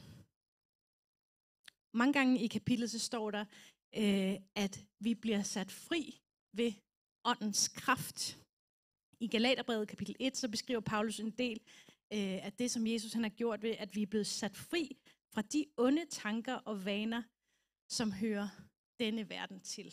Mange gange i kapitlet så står der, øh, at vi bliver sat fri ved åndens kraft. I Galaterbrevet kapitel et, så beskriver Paulus en del øh, af det, som Jesus han har gjort ved, at vi er blevet sat fri fra de onde tanker og vaner, som hører denne verden til.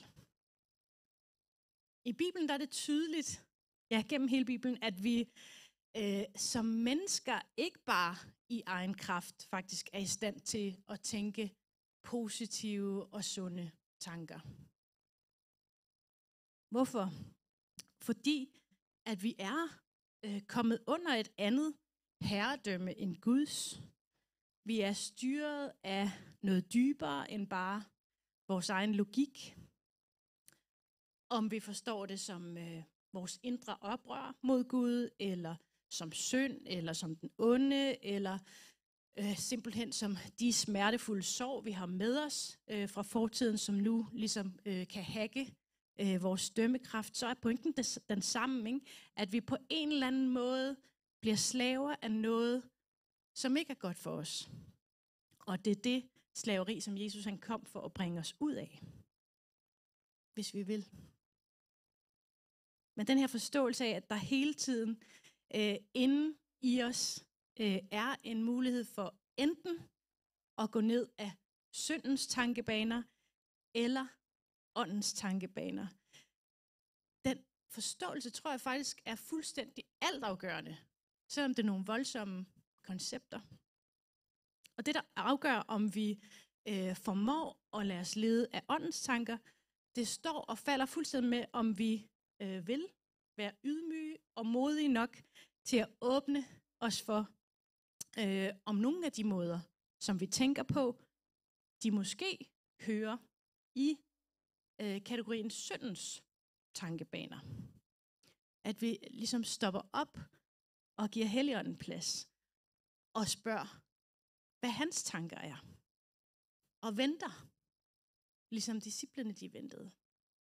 I Bibelen der er det tydeligt, ja gennem hele Bibelen, at vi øh, som mennesker ikke bare i egen kraft faktisk er i stand til at tænke positive og sunde tanker. Hvorfor? Fordi at vi er øh, kommet under et andet herredømme end Guds. Vi er styret af noget dybere end bare vores egen logik. Om vi forstår det som øh, vores indre oprør mod Gud, eller som synd, eller som den onde, eller øh, simpelthen som de smertefulde sorg, vi har med os øh, fra fortiden, som nu ligesom øh, kan hacke øh, vores dømmekraft, så er pointen des, den samme, ikke? At vi på en eller anden måde bliver slaver af noget, som ikke er godt for os. Og det er det slaveri, som Jesus han kom for at bringe os ud af, hvis vi vil. Men den her forståelse af, at der hele tiden øh, inden i os øh, er en mulighed for enten at gå ned af syndens tankebaner eller åndens tankebaner. Den forståelse tror jeg faktisk er fuldstændig altafgørende, selvom det er nogle voldsomme koncepter. Og det, der afgør, om vi øh, formår at lade os lede af åndens tanker, det står og falder fuldstændig med, om vi øh, vil være ydmyge og modige nok til at åbne os for, øh, om nogle af de måder, som vi tænker på, de måske hører i øh, kategorien syndens tankebaner. At vi ligesom stopper op og giver Helligånden plads og spørger, hvad hans tanker er. Og venter, ligesom disciplene de ventede.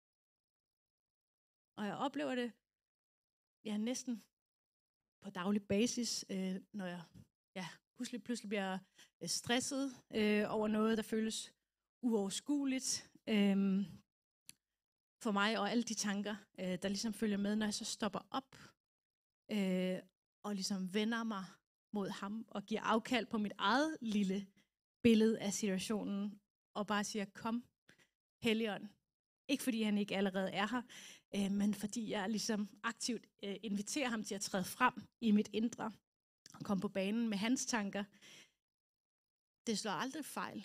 Og jeg oplever det ja, næsten på daglig basis, øh, når jeg ja, pludselig, pludselig bliver stresset øh, over noget, der føles uoverskueligt øh, for mig, og alle de tanker, øh, der ligesom følger med, når jeg så stopper op øh, og ligesom vender mig mod ham og giver afkald på mit eget lille billede af situationen og bare siger, kom, Helligånd, Ikke fordi han ikke allerede er her, øh, men fordi jeg ligesom aktivt øh, inviterer ham til at træde frem i mit indre og komme på banen med hans tanker. Det slår aldrig fejl.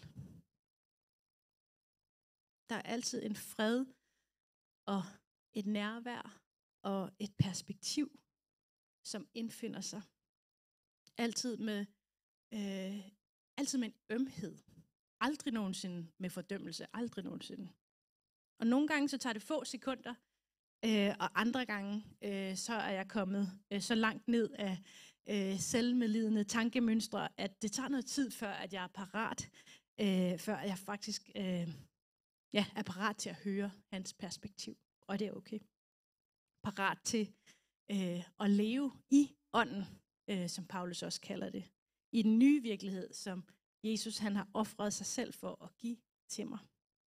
Der er altid en fred og et nærvær og et perspektiv, som indfinder sig. Altid med, øh, altid med en ømhed. Aldrig nogensinde med fordømmelse. Aldrig nogensinde. Og nogle gange så tager det få sekunder, øh, og andre gange øh, så er jeg kommet øh, så langt ned af øh, selvmedlidende tankemønstre, at det tager noget tid, før at jeg er parat, øh, før jeg faktisk øh, ja, er parat til at høre hans perspektiv. Og det er okay. Parat til øh, at leve i ånden, øh, som Paulus også kalder det. I den nye virkelighed, som Jesus han har ofret sig selv for at give til mig.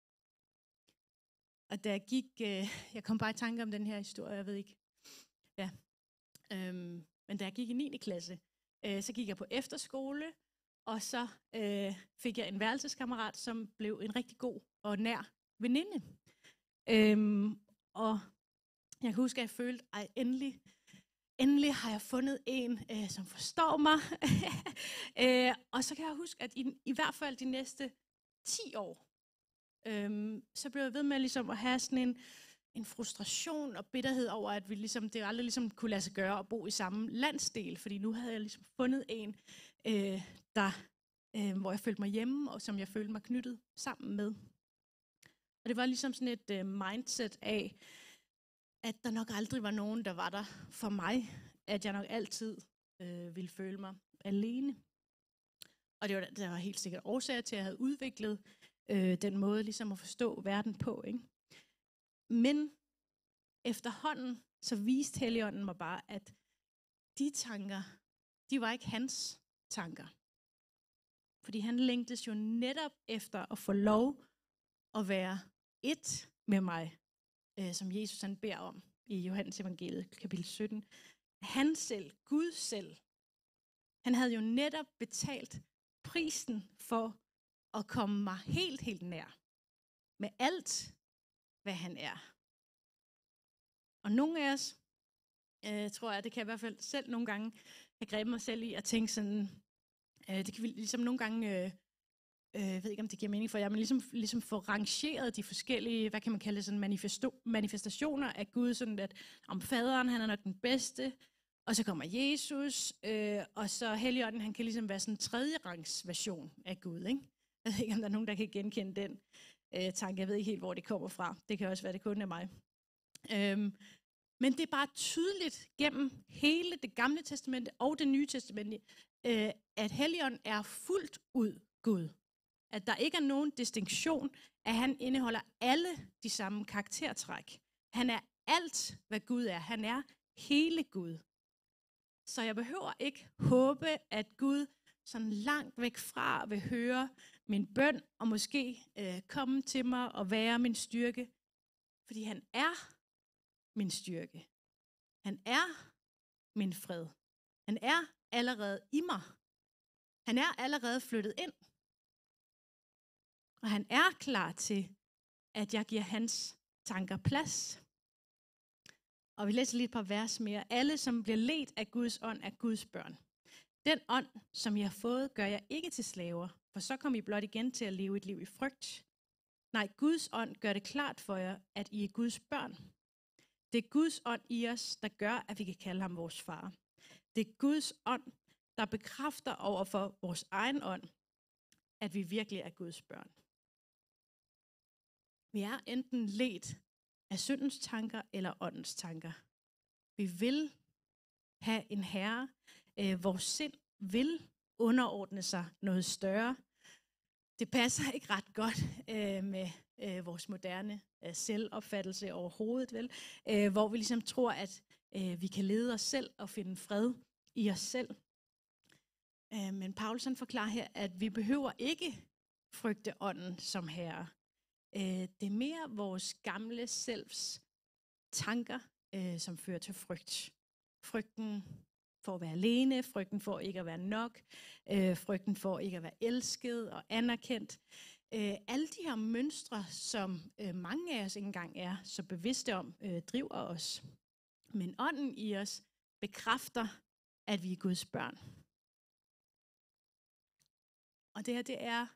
Og da jeg gik, øh, jeg kom bare i tanke om den her historie, jeg ved ikke, ja, øhm, men da jeg gik i niende klasse, øh, så gik jeg på efterskole, og så øh, fik jeg en værelseskammerat, som blev en rigtig god og nær veninde. Øhm, og jeg kan huske, at jeg følte, at endelig, endelig har jeg fundet en, øh, som forstår mig. øh, og så kan jeg huske, at i, i hvert fald de næste ti år, Øhm, så blev jeg ved med ligesom at have sådan en, en frustration og bitterhed over, at vi ligesom, det aldrig ligesom kunne lade sig gøre at bo i samme landsdel, fordi nu havde jeg ligesom fundet en, øh, der, øh, hvor jeg følte mig hjemme, og som jeg følte mig knyttet sammen med. Og det var ligesom sådan et øh, mindset af, at der nok aldrig var nogen, der var der for mig, at jeg nok altid øh, ville føle mig alene. Og det var, der var helt sikkert årsager til, at jeg havde udviklet Øh, den måde ligesom at forstå verden på, ikke? Men efterhånden, så viste Helligånden mig bare, at de tanker, de var ikke hans tanker. Fordi han længtes jo netop efter at få lov at være et med mig, øh, som Jesus han beder om i Johannes evangeliet, kapitel sytten. Han selv, Gud selv, han havde jo netop betalt prisen for og komme mig helt, helt nær med alt, hvad han er. Og nogle af os, øh, tror jeg, det kan jeg i hvert fald selv nogle gange have grebet mig selv i at tænke sådan, øh, det kan vi ligesom nogle gange, øh, øh, jeg ved ikke om det giver mening for jer, men ligesom, ligesom få rangeret de forskellige, hvad kan man kalde det, sådan manifesto- manifestationer af Gud, sådan at om faderen, han er nok den bedste, og så kommer Jesus, øh, og så Helligånden, han kan ligesom være sådan en tredje rangs version af Gud, ikke? Jeg ved ikke, om der er nogen, der kan genkende den øh, tanke. Jeg ved ikke helt, hvor det kommer fra. Det kan også være, det kun er mig. Øhm, men det er bare tydeligt gennem hele det gamle testamente og det nye testamente, øh, at Helligånden er fuldt ud Gud. At der ikke er nogen distinktion, at han indeholder alle de samme karaktertræk. Han er alt, hvad Gud er. Han er hele Gud. Så jeg behøver ikke håbe, at Gud sådan langt væk fra vil høre min bøn, og måske øh, komme til mig og være min styrke. Fordi han er min styrke. Han er min fred. Han er allerede i mig. Han er allerede flyttet ind. Og han er klar til, at jeg giver hans tanker plads. Og vi læser lige et par vers mere. Alle, som bliver ledt af Guds ånd, er Guds børn. Den ånd, som I har fået, gør jeg ikke til slaver, for så kommer I blot igen til at leve et liv i frygt. Nej, Guds ånd gør det klart for jer, at I er Guds børn. Det er Guds ånd i os, der gør, at vi kan kalde ham vores far. Det er Guds ånd, der bekræfter over for vores egen ånd, at vi virkelig er Guds børn. Vi er enten ledt af syndens tanker eller åndens tanker. Vi vil have en herre. Øh, vores sind vil underordne sig noget større. Det passer ikke ret godt øh, med øh, vores moderne øh, selvopfattelse overhovedet, vel? Øh, hvor vi ligesom tror, at øh, vi kan lede os selv og finde fred i os selv. Øh, men Paulus han forklarer her, at vi behøver ikke frygte ånden som herre. Øh, det er mere vores gamle selvs tanker, øh, som fører til frygt. Frygten for at være alene, frygten for ikke at være nok, øh, frygten for ikke at være elsket og anerkendt. Øh, alle de her mønstre, som øh, mange af os ikke engang er så bevidste om, øh, driver os. Men ånden i os bekræfter, at vi er Guds børn. Og det her, det er,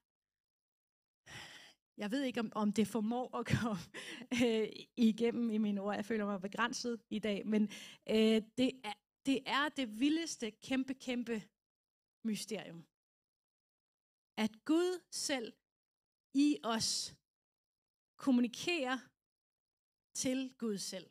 jeg ved ikke, om, om det formår at komme øh, igennem i mine ord. Jeg føler mig begrænset i dag, men øh, det, er, det er det vildeste, kæmpe, kæmpe mysterium. At Gud selv i os kommunikerer til Gud selv.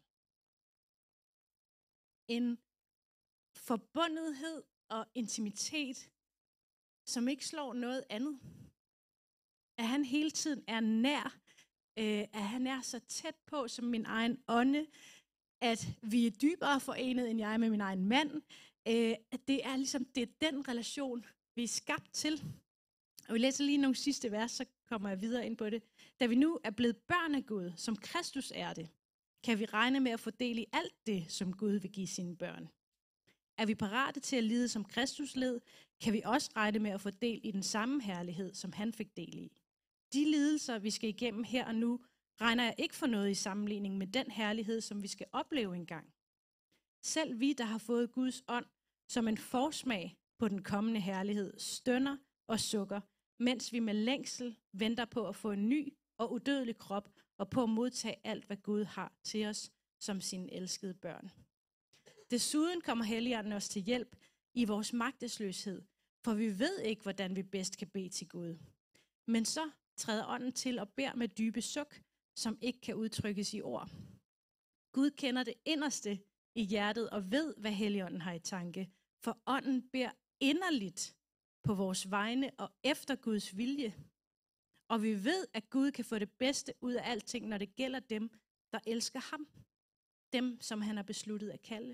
En forbundethed og intimitet, som ikke slår noget andet. At han hele tiden er nær. Øh, at han er så tæt på som min egen ånde. At vi er dybere forenet, end jeg er med min egen mand. Øh, at det er ligesom, det er den relation, vi er skabt til. Og vi læser lige nogle sidste vers, så kommer jeg videre ind på det. Da vi nu er blevet børn af Gud, som Kristus er det, kan vi regne med at få del i alt det, som Gud vil give sine børn. Er vi parate til at lide, som Kristus led, kan vi også regne med at få del i den samme herlighed, som han fik del i. De lidelser, vi skal igennem her og nu, regner jeg ikke for noget i sammenligning med den herlighed, som vi skal opleve engang. Selv vi, der har fået Guds ånd som en forsmag på den kommende herlighed, stønner og sukker, mens vi med længsel venter på at få en ny og udødelig krop og på at modtage alt, hvad Gud har til os som sine elskede børn. Desuden kommer Helligånden os til hjælp i vores magtesløshed, for vi ved ikke, hvordan vi bedst kan bede til Gud. Men så træder ånden til og beder med dybe suk, som ikke kan udtrykkes i ord. Gud kender det inderste i hjertet og ved, hvad Helligånden har i tanke, for ånden beder inderligt på vores vegne og efter Guds vilje. Og vi ved, at Gud kan få det bedste ud af alting, når det gælder dem, der elsker ham. Dem, som han har besluttet at kalde.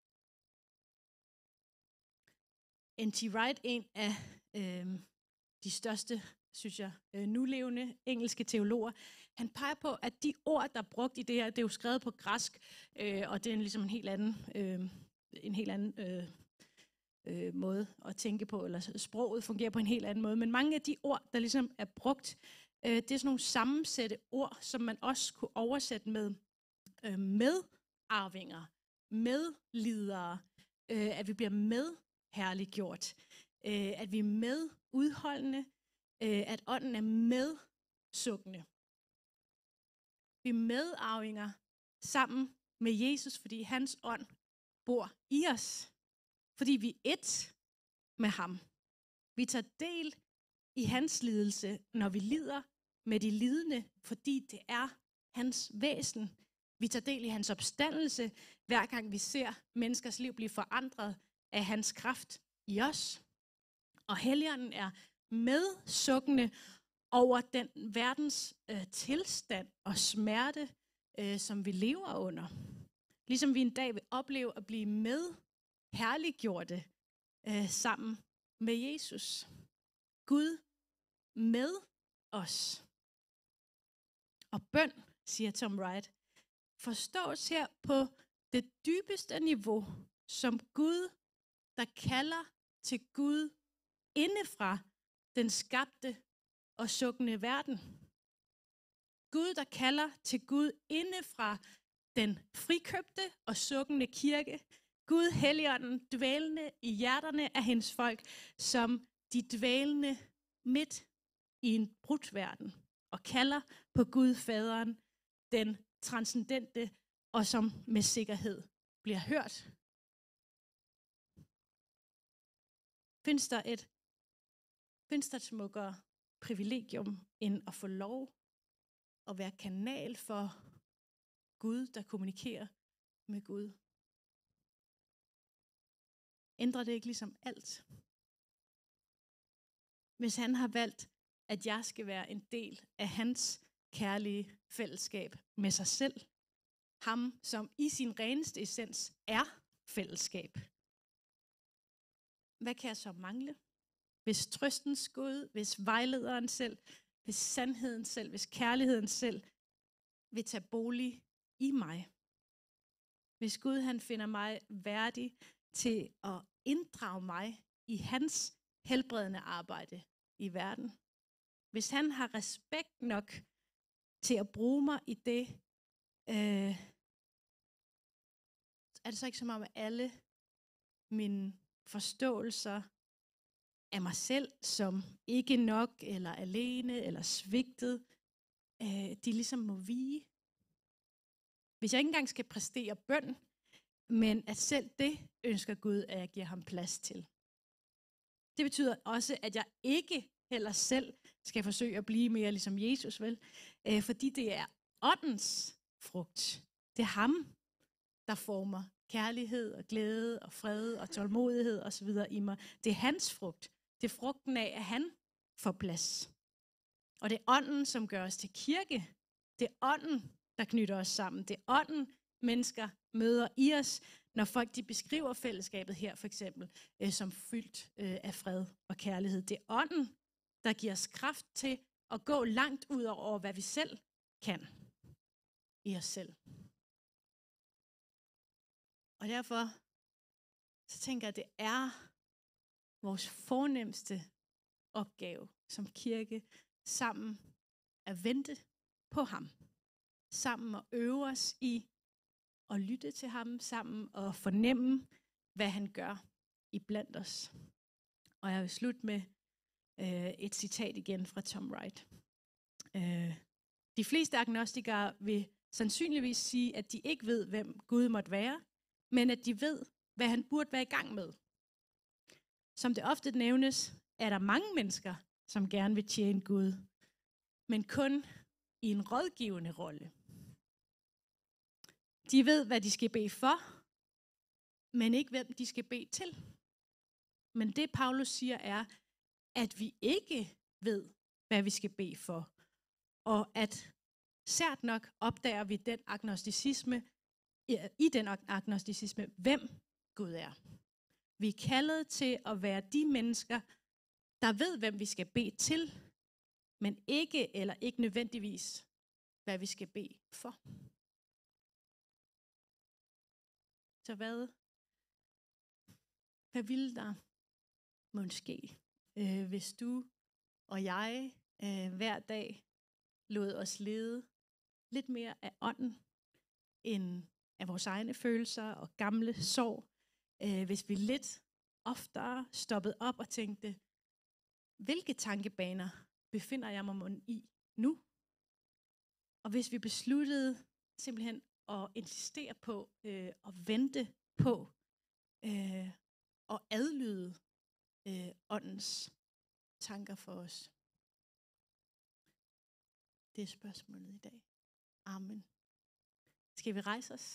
N T Wright, en af øh, de største, synes jeg, øh, nulevende engelske teologer, han peger på, at de ord, der er brugt i det her, det er jo skrevet på græsk, øh, og det er en, ligesom en helt anden, øh, en helt anden øh, øh, måde at tænke på, eller sproget fungerer på en helt anden måde. Men mange af de ord, der ligesom er brugt, øh, det er sådan nogle sammensatte ord, som man også kunne oversætte med øh, medarvinger, medlidere, øh, at vi bliver medherliggjort, øh, at vi er medudholdende, øh, at ånden er medsukkende. Vi er medarvinger sammen med Jesus, fordi hans ånd bor i os. Fordi vi er ét med ham. Vi tager del i hans lidelse, når vi lider med de lidende, fordi det er hans væsen. Vi tager del i hans opstandelse, hver gang vi ser menneskers liv blive forandret af hans kraft i os. Og Helligånden er medsukkende over den verdens øh, tilstand og smerte, øh, som vi lever under. Ligesom vi en dag vil opleve at blive med herliggjorte øh, sammen med Jesus. Gud med os. Og bøn, siger Tom Wright, forstås her på det dybeste niveau, som Gud, der kalder til Gud indefra den skabte og sukkende verden. Gud, der kalder til Gud indefra den frikøbte og sukkende kirke. Gud, Helligånden, dvælende i hjerterne af hendes folk, som de dvælende midt i en brudt verden, og kalder på Gud, Faderen, den transcendente, og som med sikkerhed bliver hørt. Findes der et, findes der et smukkere privilegium, end at få lov at være kanal for Gud, der kommunikerer med Gud? Ændrer det ikke ligesom alt? Hvis han har valgt, at jeg skal være en del af hans kærlige fællesskab med sig selv, ham som i sin reneste essens er fællesskab, hvad kan jeg så mangle? Hvis trøstens Gud, hvis vejlederen selv, hvis sandheden selv, hvis kærligheden selv vil tage bolig i mig. Hvis Gud han finder mig værdig til at inddrage mig i hans helbredende arbejde i verden. hvis han har respekt nok til at bruge mig i det, øh, er det så ikke som om, at alle mine forståelser af mig selv, som ikke nok, eller alene, eller svigtet, øh, de ligesom må vige. Hvis jeg ikke engang skal præstere bøn, men at selv det ønsker Gud, at jeg giver ham plads til. Det betyder også, at jeg ikke heller selv skal forsøge at blive mere ligesom Jesus, vel? Øh, fordi det er åndens frugt. Det er ham, der former kærlighed og glæde og fred og tålmodighed osv. i mig. Det er hans frugt. Det er frugten af, at han får plads. Og det er ånden, som gør os til kirke. Det er ånden, der knytter os sammen. Det er ånden, mennesker møder i os, når folk de beskriver fællesskabet her for eksempel, øh, som fyldt øh, af fred og kærlighed. Det er ånden, der giver os kraft til at gå langt ud over, hvad vi selv kan i os selv. Og derfor så tænker jeg, at det er vores fornemste opgave som kirke sammen at vente på ham. Sammen at øve os i at lytte til ham, sammen og fornemme, hvad han gør iblandt os. Og jeg vil slutte med øh, et citat igen fra Tom Wright. Øh, de fleste agnostikere vil sandsynligvis sige, at de ikke ved, hvem Gud måtte være, men at de ved, hvad han burde være i gang med. Som det ofte nævnes, er der mange mennesker, som gerne vil tjene Gud, men kun i en rådgivende rolle. De ved, hvad de skal bede for, men ikke hvem de skal bede til. Men det Paulus siger er, at vi ikke ved, hvad vi skal bede for, og at sært nok opdager vi den agnosticisme, i den agnosticisme, hvem Gud er. Vi er kaldet til at være de mennesker, der ved, hvem vi skal bede til, men ikke eller ikke nødvendigvis, hvad vi skal bede for. Så hvad, hvad ville der måske, øh, hvis du og jeg øh, hver dag lod os lede lidt mere af ånden, end af vores egne følelser og gamle sorg, øh, hvis vi lidt oftere stoppede op og tænkte, hvilke tankebaner befinder jeg mig i nu? Og hvis vi besluttede simpelthen at insistere på øh, at vente på øh, og adlyde øh, åndens tanker for os. Det er spørgsmålet i dag. Amen. Skal vi rejse os?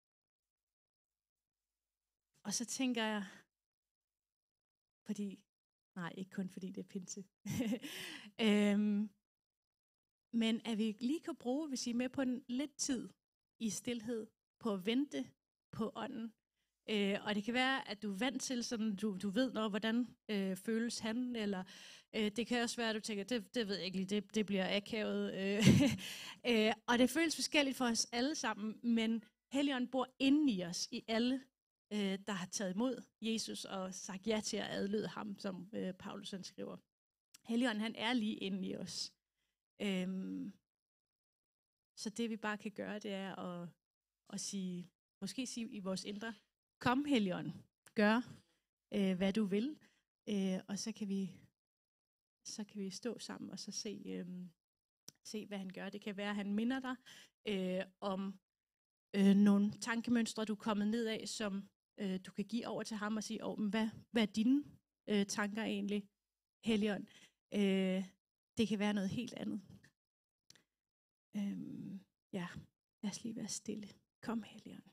Og så tænker jeg, fordi, nej, ikke kun fordi det er pinse, øhm, men at vi lige kan bruge, hvis I er med på en lidt tid i stilhed, på at vente på ånden. Øh, og det kan være, at du er vant til, sådan du, du ved noget, hvordan øh, føles han, eller øh, det kan også være, at du tænker, det, det ved jeg ikke lige, det, det bliver akavet. Øh, øh, og det føles forskelligt for os alle sammen, men Helligånden bor inde i os, i alle, øh, der har taget imod Jesus og sagt ja til at adlyde ham, som øh, Paulus han skriver. Helligånden, han er lige inde i os. Øhm, så det vi bare kan gøre, det er at, at sige, måske sige i vores indre, kom Helligånd, gør øh, hvad du vil, øh, og så kan vi så kan vi stå sammen og så se øh, se hvad han gør. Det kan være at han minder dig øh, om øh, nogle tankemønstre du er kommet ned af, som øh, du kan give over til ham og sige, oh, men hvad hvad er dine øh, tanker egentlig, Helligånd? Øh, det kan være noget helt andet. Øh, ja, lad os lige være stille. Kom Helligånd.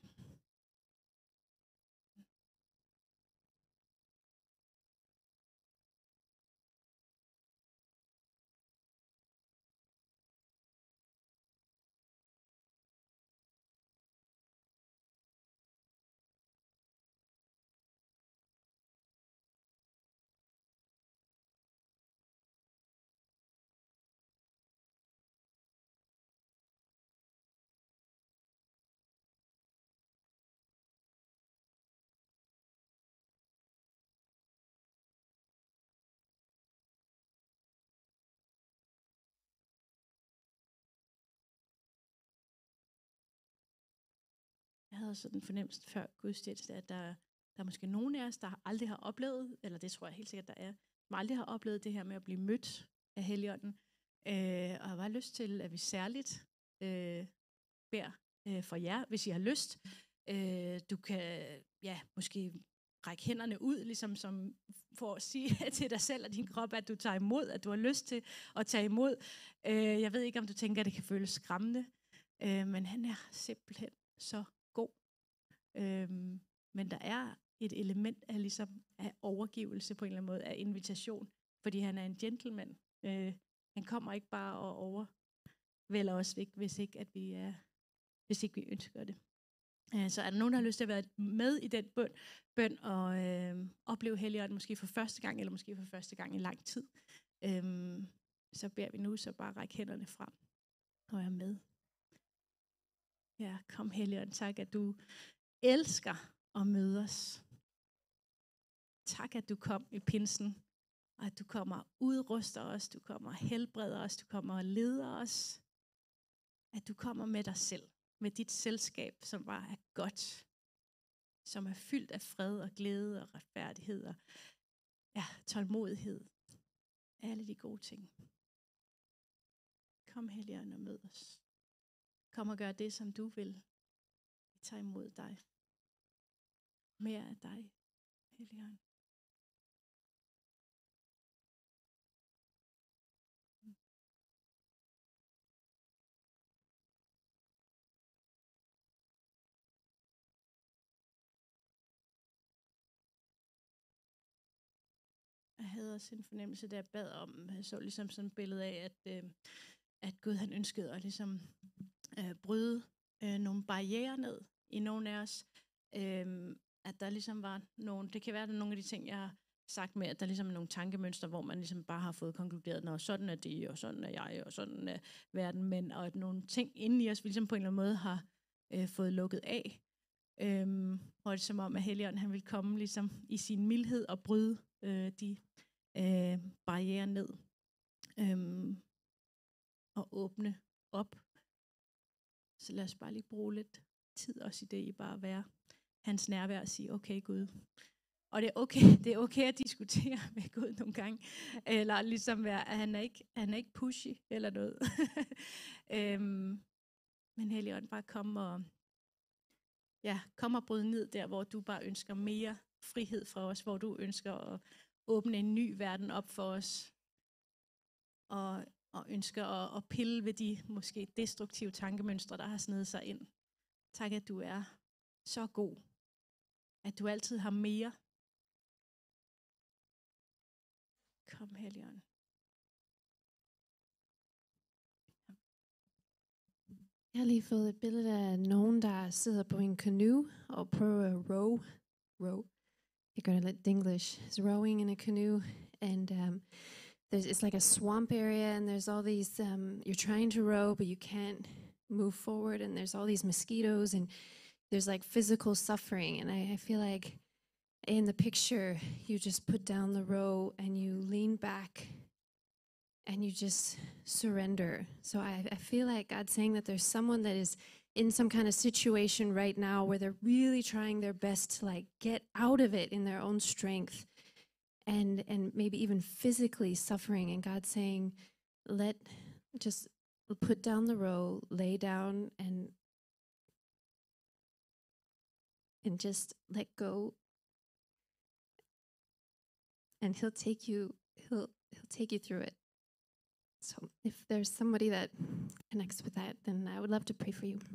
meget sådan fornemmelsen før gudstjeneste, at der, der er måske nogen af os, der aldrig har oplevet, eller det tror jeg helt sikkert, der er, som aldrig har oplevet det her med at blive mødt af Helligånden. Øh, og jeg har bare lyst til, at vi særligt øh, beder øh, for jer, hvis I har lyst. Øh, du kan ja, måske række hænderne ud, ligesom som for at sige til dig selv og din krop, at du tager imod, at du har lyst til at tage imod. Øh, jeg ved ikke, om du tænker, at det kan føles skræmmende, øh, men han er simpelthen så god. Øh, men der er et element af, ligesom, af overgivelse på en eller anden måde, af invitation, fordi han er en gentleman. Øh, han kommer ikke bare og overvælder os væk, hvis ikke, at vi er, hvis ikke vi ønsker det. Så er der nogen, der har lyst til at være med i den bøn, bøn og øh, opleve Helligånden måske for første gang, eller måske for første gang i lang tid, øhm, så beder vi nu, så bare række hænderne frem og er med. Ja, kom Helligånden, tak at du elsker at møde os. Tak at du kom i pinsen, og at du kommer og udruster os, du kommer og helbreder os, du kommer og leder os, at du kommer med dig selv. Med dit selskab, som bare er godt, som er fyldt af fred og glæde og retfærdighed og ja, tålmodighed. Alle de gode ting. Kom Helligånd og mød os. Kom og gør det, som du vil. Vi tager imod dig. Mere af dig, Helligånd. Jeg havde også en fornemmelse, da jeg bad om, jeg så ligesom sådan et billede af, at, øh, at Gud han ønskede at ligesom øh, bryde øh, nogle barrierer ned i nogle af os. Øh, at der ligesom var nogle, det kan være, at der er nogle af de ting, jeg har sagt med, at der ligesom er nogle tankemønstre, hvor man ligesom bare har fået konkluderet, når sådan er det, og sådan er jeg, og sådan er verden, men og at nogle ting inde i os, vi ligesom på en eller anden måde har øh, fået lukket af. Øh, hvor det som om, at Helligånden han vil komme ligesom i sin mildhed og bryde øh, de øh, barrierer ned øhm, og åbne op. Så lad os bare lige bruge lidt tid også i det, i bare at være hans nærvær og sige, okay Gud. Og det er okay, det er okay at diskutere med Gud nogle gange, eller ligesom være, at han er ikke, han er ikke pushy eller noget. øhm, men Helligånd, bare kom og ja, kom og bryde ned der, hvor du bare ønsker mere frihed fra os, hvor du ønsker at åbne en ny verden op for os, og, og ønsker at, at pille ved de måske destruktive tankemønstre, der har snedet sig ind. Tak, at du er så god, at du altid har mere. Kom, Helligånd. Jeg har lige fået et billede af nogen, der sidder på en canoe og prøver at row. row. You're going to let English. Is rowing in a canoe, and um, there's it's like a swamp area, and there's all these. Um, you're trying to row, but you can't move forward, and there's all these mosquitoes, and there's like physical suffering. And I, I feel like in the picture, you just put down the row and you lean back, and you just surrender. So I, I feel like God's saying that there's someone that is in some kind of situation right now where they're really trying their best to like get out of it in their own strength, and and maybe even physically suffering, and God's saying, let just put down the row, lay down, and and just let go, and he'll take you he'll he'll take you through it. So if there's somebody that connects with that, then I would love to pray for you.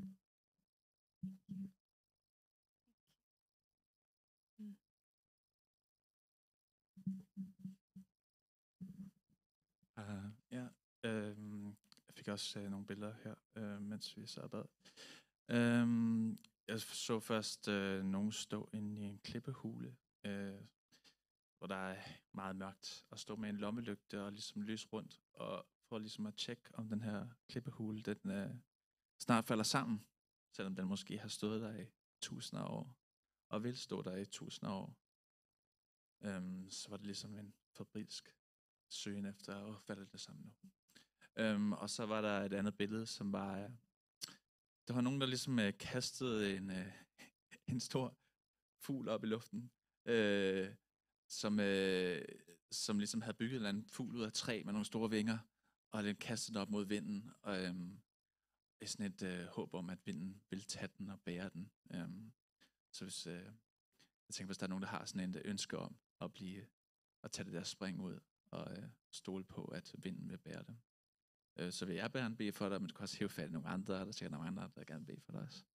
Uh, ja, øhm, jeg fik også uh, nogle billeder her, uh, mens vi sad og bad. Um, jeg så først uh, nogen stå inde i en klippehule, uh, hvor der er meget mørkt, og stå med en lommelygte og ligesom lys rundt, og for ligesom at tjekke, om den her klippehule, den uh, snart falder sammen, selvom den måske har stået der i tusinder af år, og vil stå der i tusinder af år. Um, så var det ligesom en fabrilsk søgen efter, og falder det sammen nu. Um, og så var der et andet billede, som var, uh, der var nogen, der ligesom uh, kastede en, uh, en stor fugl op i luften, øh, som, øh, som ligesom havde bygget en eller anden fugl ud af træ med nogle store vinger, og den kastede den op mod vinden, og øhm, i sådan et øh, håb om, at vinden ville tage den og bære den. Øhm, så hvis, øh, jeg tænker, hvis der er nogen, der har sådan en ønske om at blive, at tage det der spring ud, og øh, stole på, at vinden vil bære dem. Øh, så vil jeg gerne bede for dig, men du kan også hæve fat i nogle andre, der er sikkert nogle andre, der gerne bede for dig også.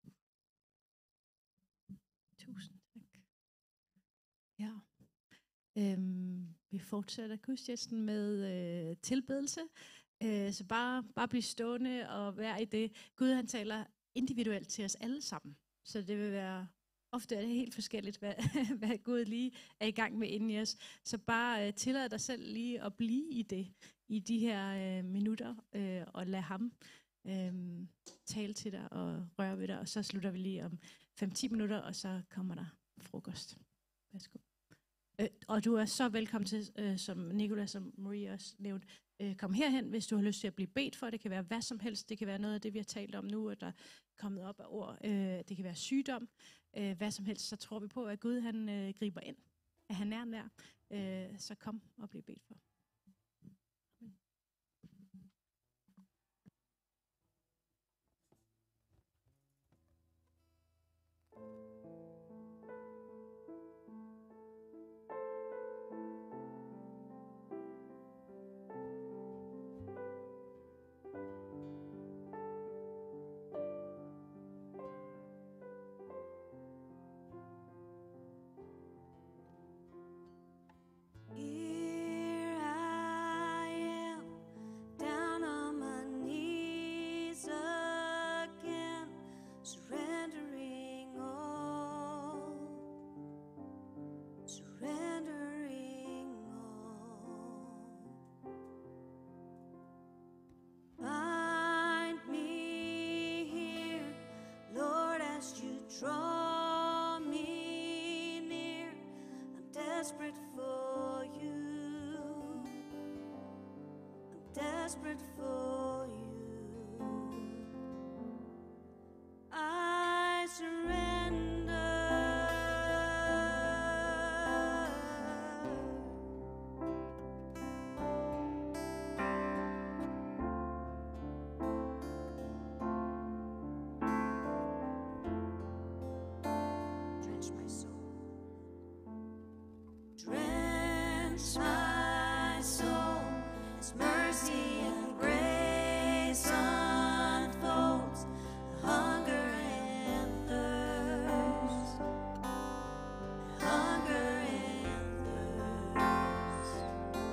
Tusind tak. Ja. Øhm, vi fortsætter gudstjenesten med øh, tilbedelse. Øh, så bare, bare blive stående og være i det. Gud, han taler individuelt til os alle sammen. Så det vil være, ofte er det helt forskelligt, hvad, hvad Gud lige er i gang med inde i os. Så bare øh, tillad dig selv lige at blive i det, i de her øh, minutter, øh, og lad ham øh, tale til dig og røre ved dig. Og så slutter vi lige om fem til ti minutter, og så kommer der frokost. Værsgo. Øh, og du er så velkommen til, øh, som Nicolas og Marie også nævnte, øh, kom herhen, hvis du har lyst til at blive bedt for. Det kan være hvad som helst. Det kan være noget af det, vi har talt om nu, at der er kommet op af ord. Øh, det kan være sygdom. Øh, hvad som helst. Så tror vi på, at Gud han øh, griber ind. At han er nær. Øh, så kom og bliv bedt for. Here I am, down on my knees again, surrendering all, surrendering all. Find me here, Lord, as you draw me near. I'm desperate for you. I'm desperate for you. I surrender. Drench my soul. Drench my soul as mercy and grace unfolds. Hunger and thirst, hunger and thirst.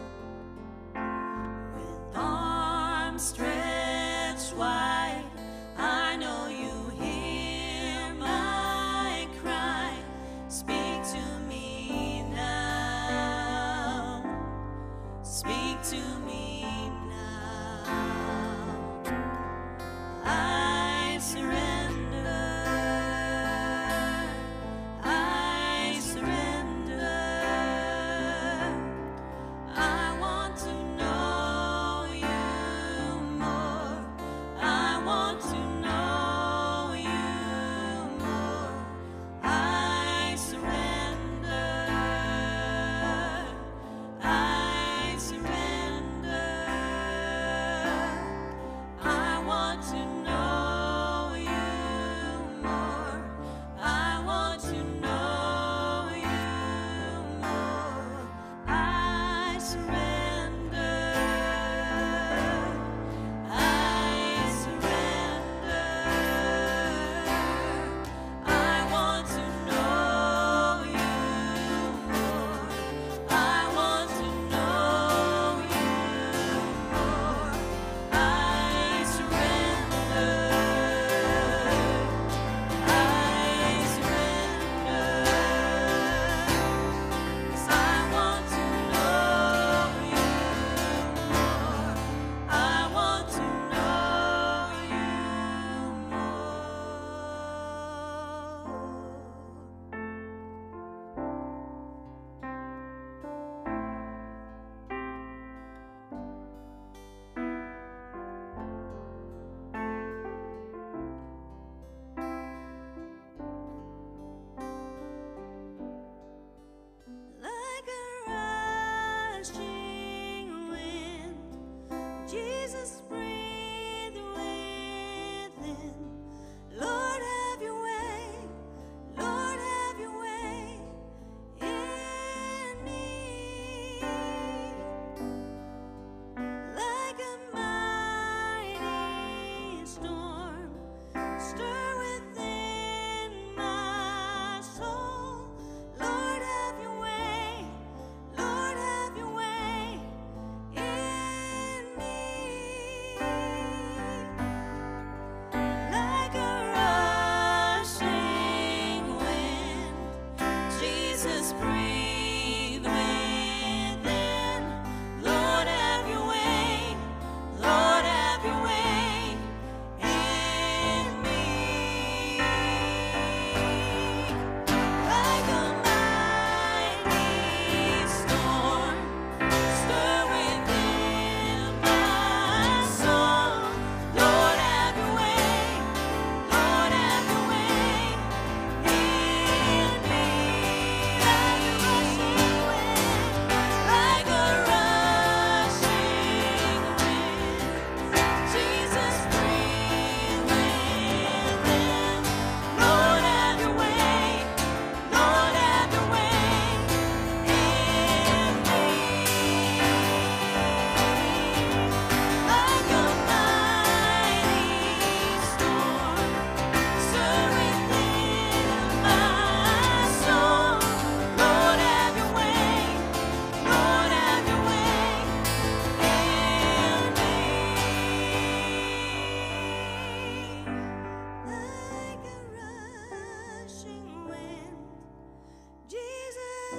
With arms stretched wide, I know you hear my cry. Speak to me now.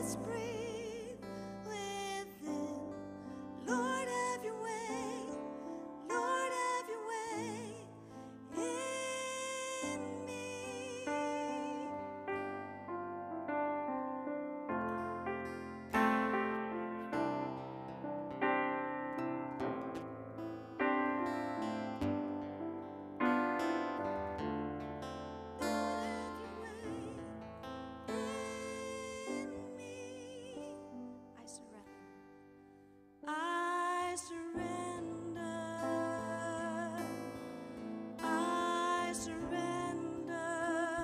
just breathe within. Lord, have your way. Lord, have your way in me. I surrender. I surrender. I surrender.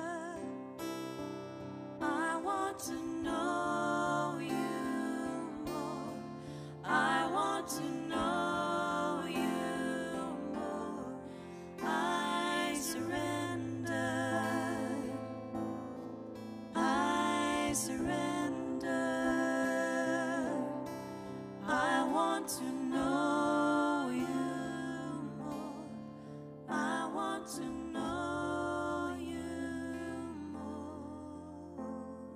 I want to know you more. I want to know you more. I surrender. I surrender. I want to know you more. I want to know you more.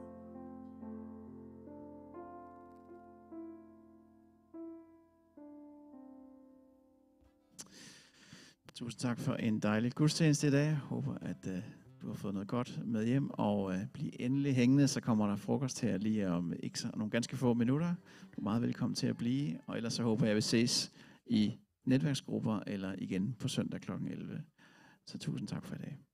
Tusind tak for en dejlig gudstjeneste i dag. Jeg håber, at uh, du har fået noget godt med hjem, og uh, bliv endelig hængende, så kommer der frokost her lige om ikke så, nogle ganske få minutter. Du er meget velkommen til at blive, og ellers så håber jeg, at vi ses i netværksgrupper eller igen på søndag klokken elleve. Så tusind tak for i dag.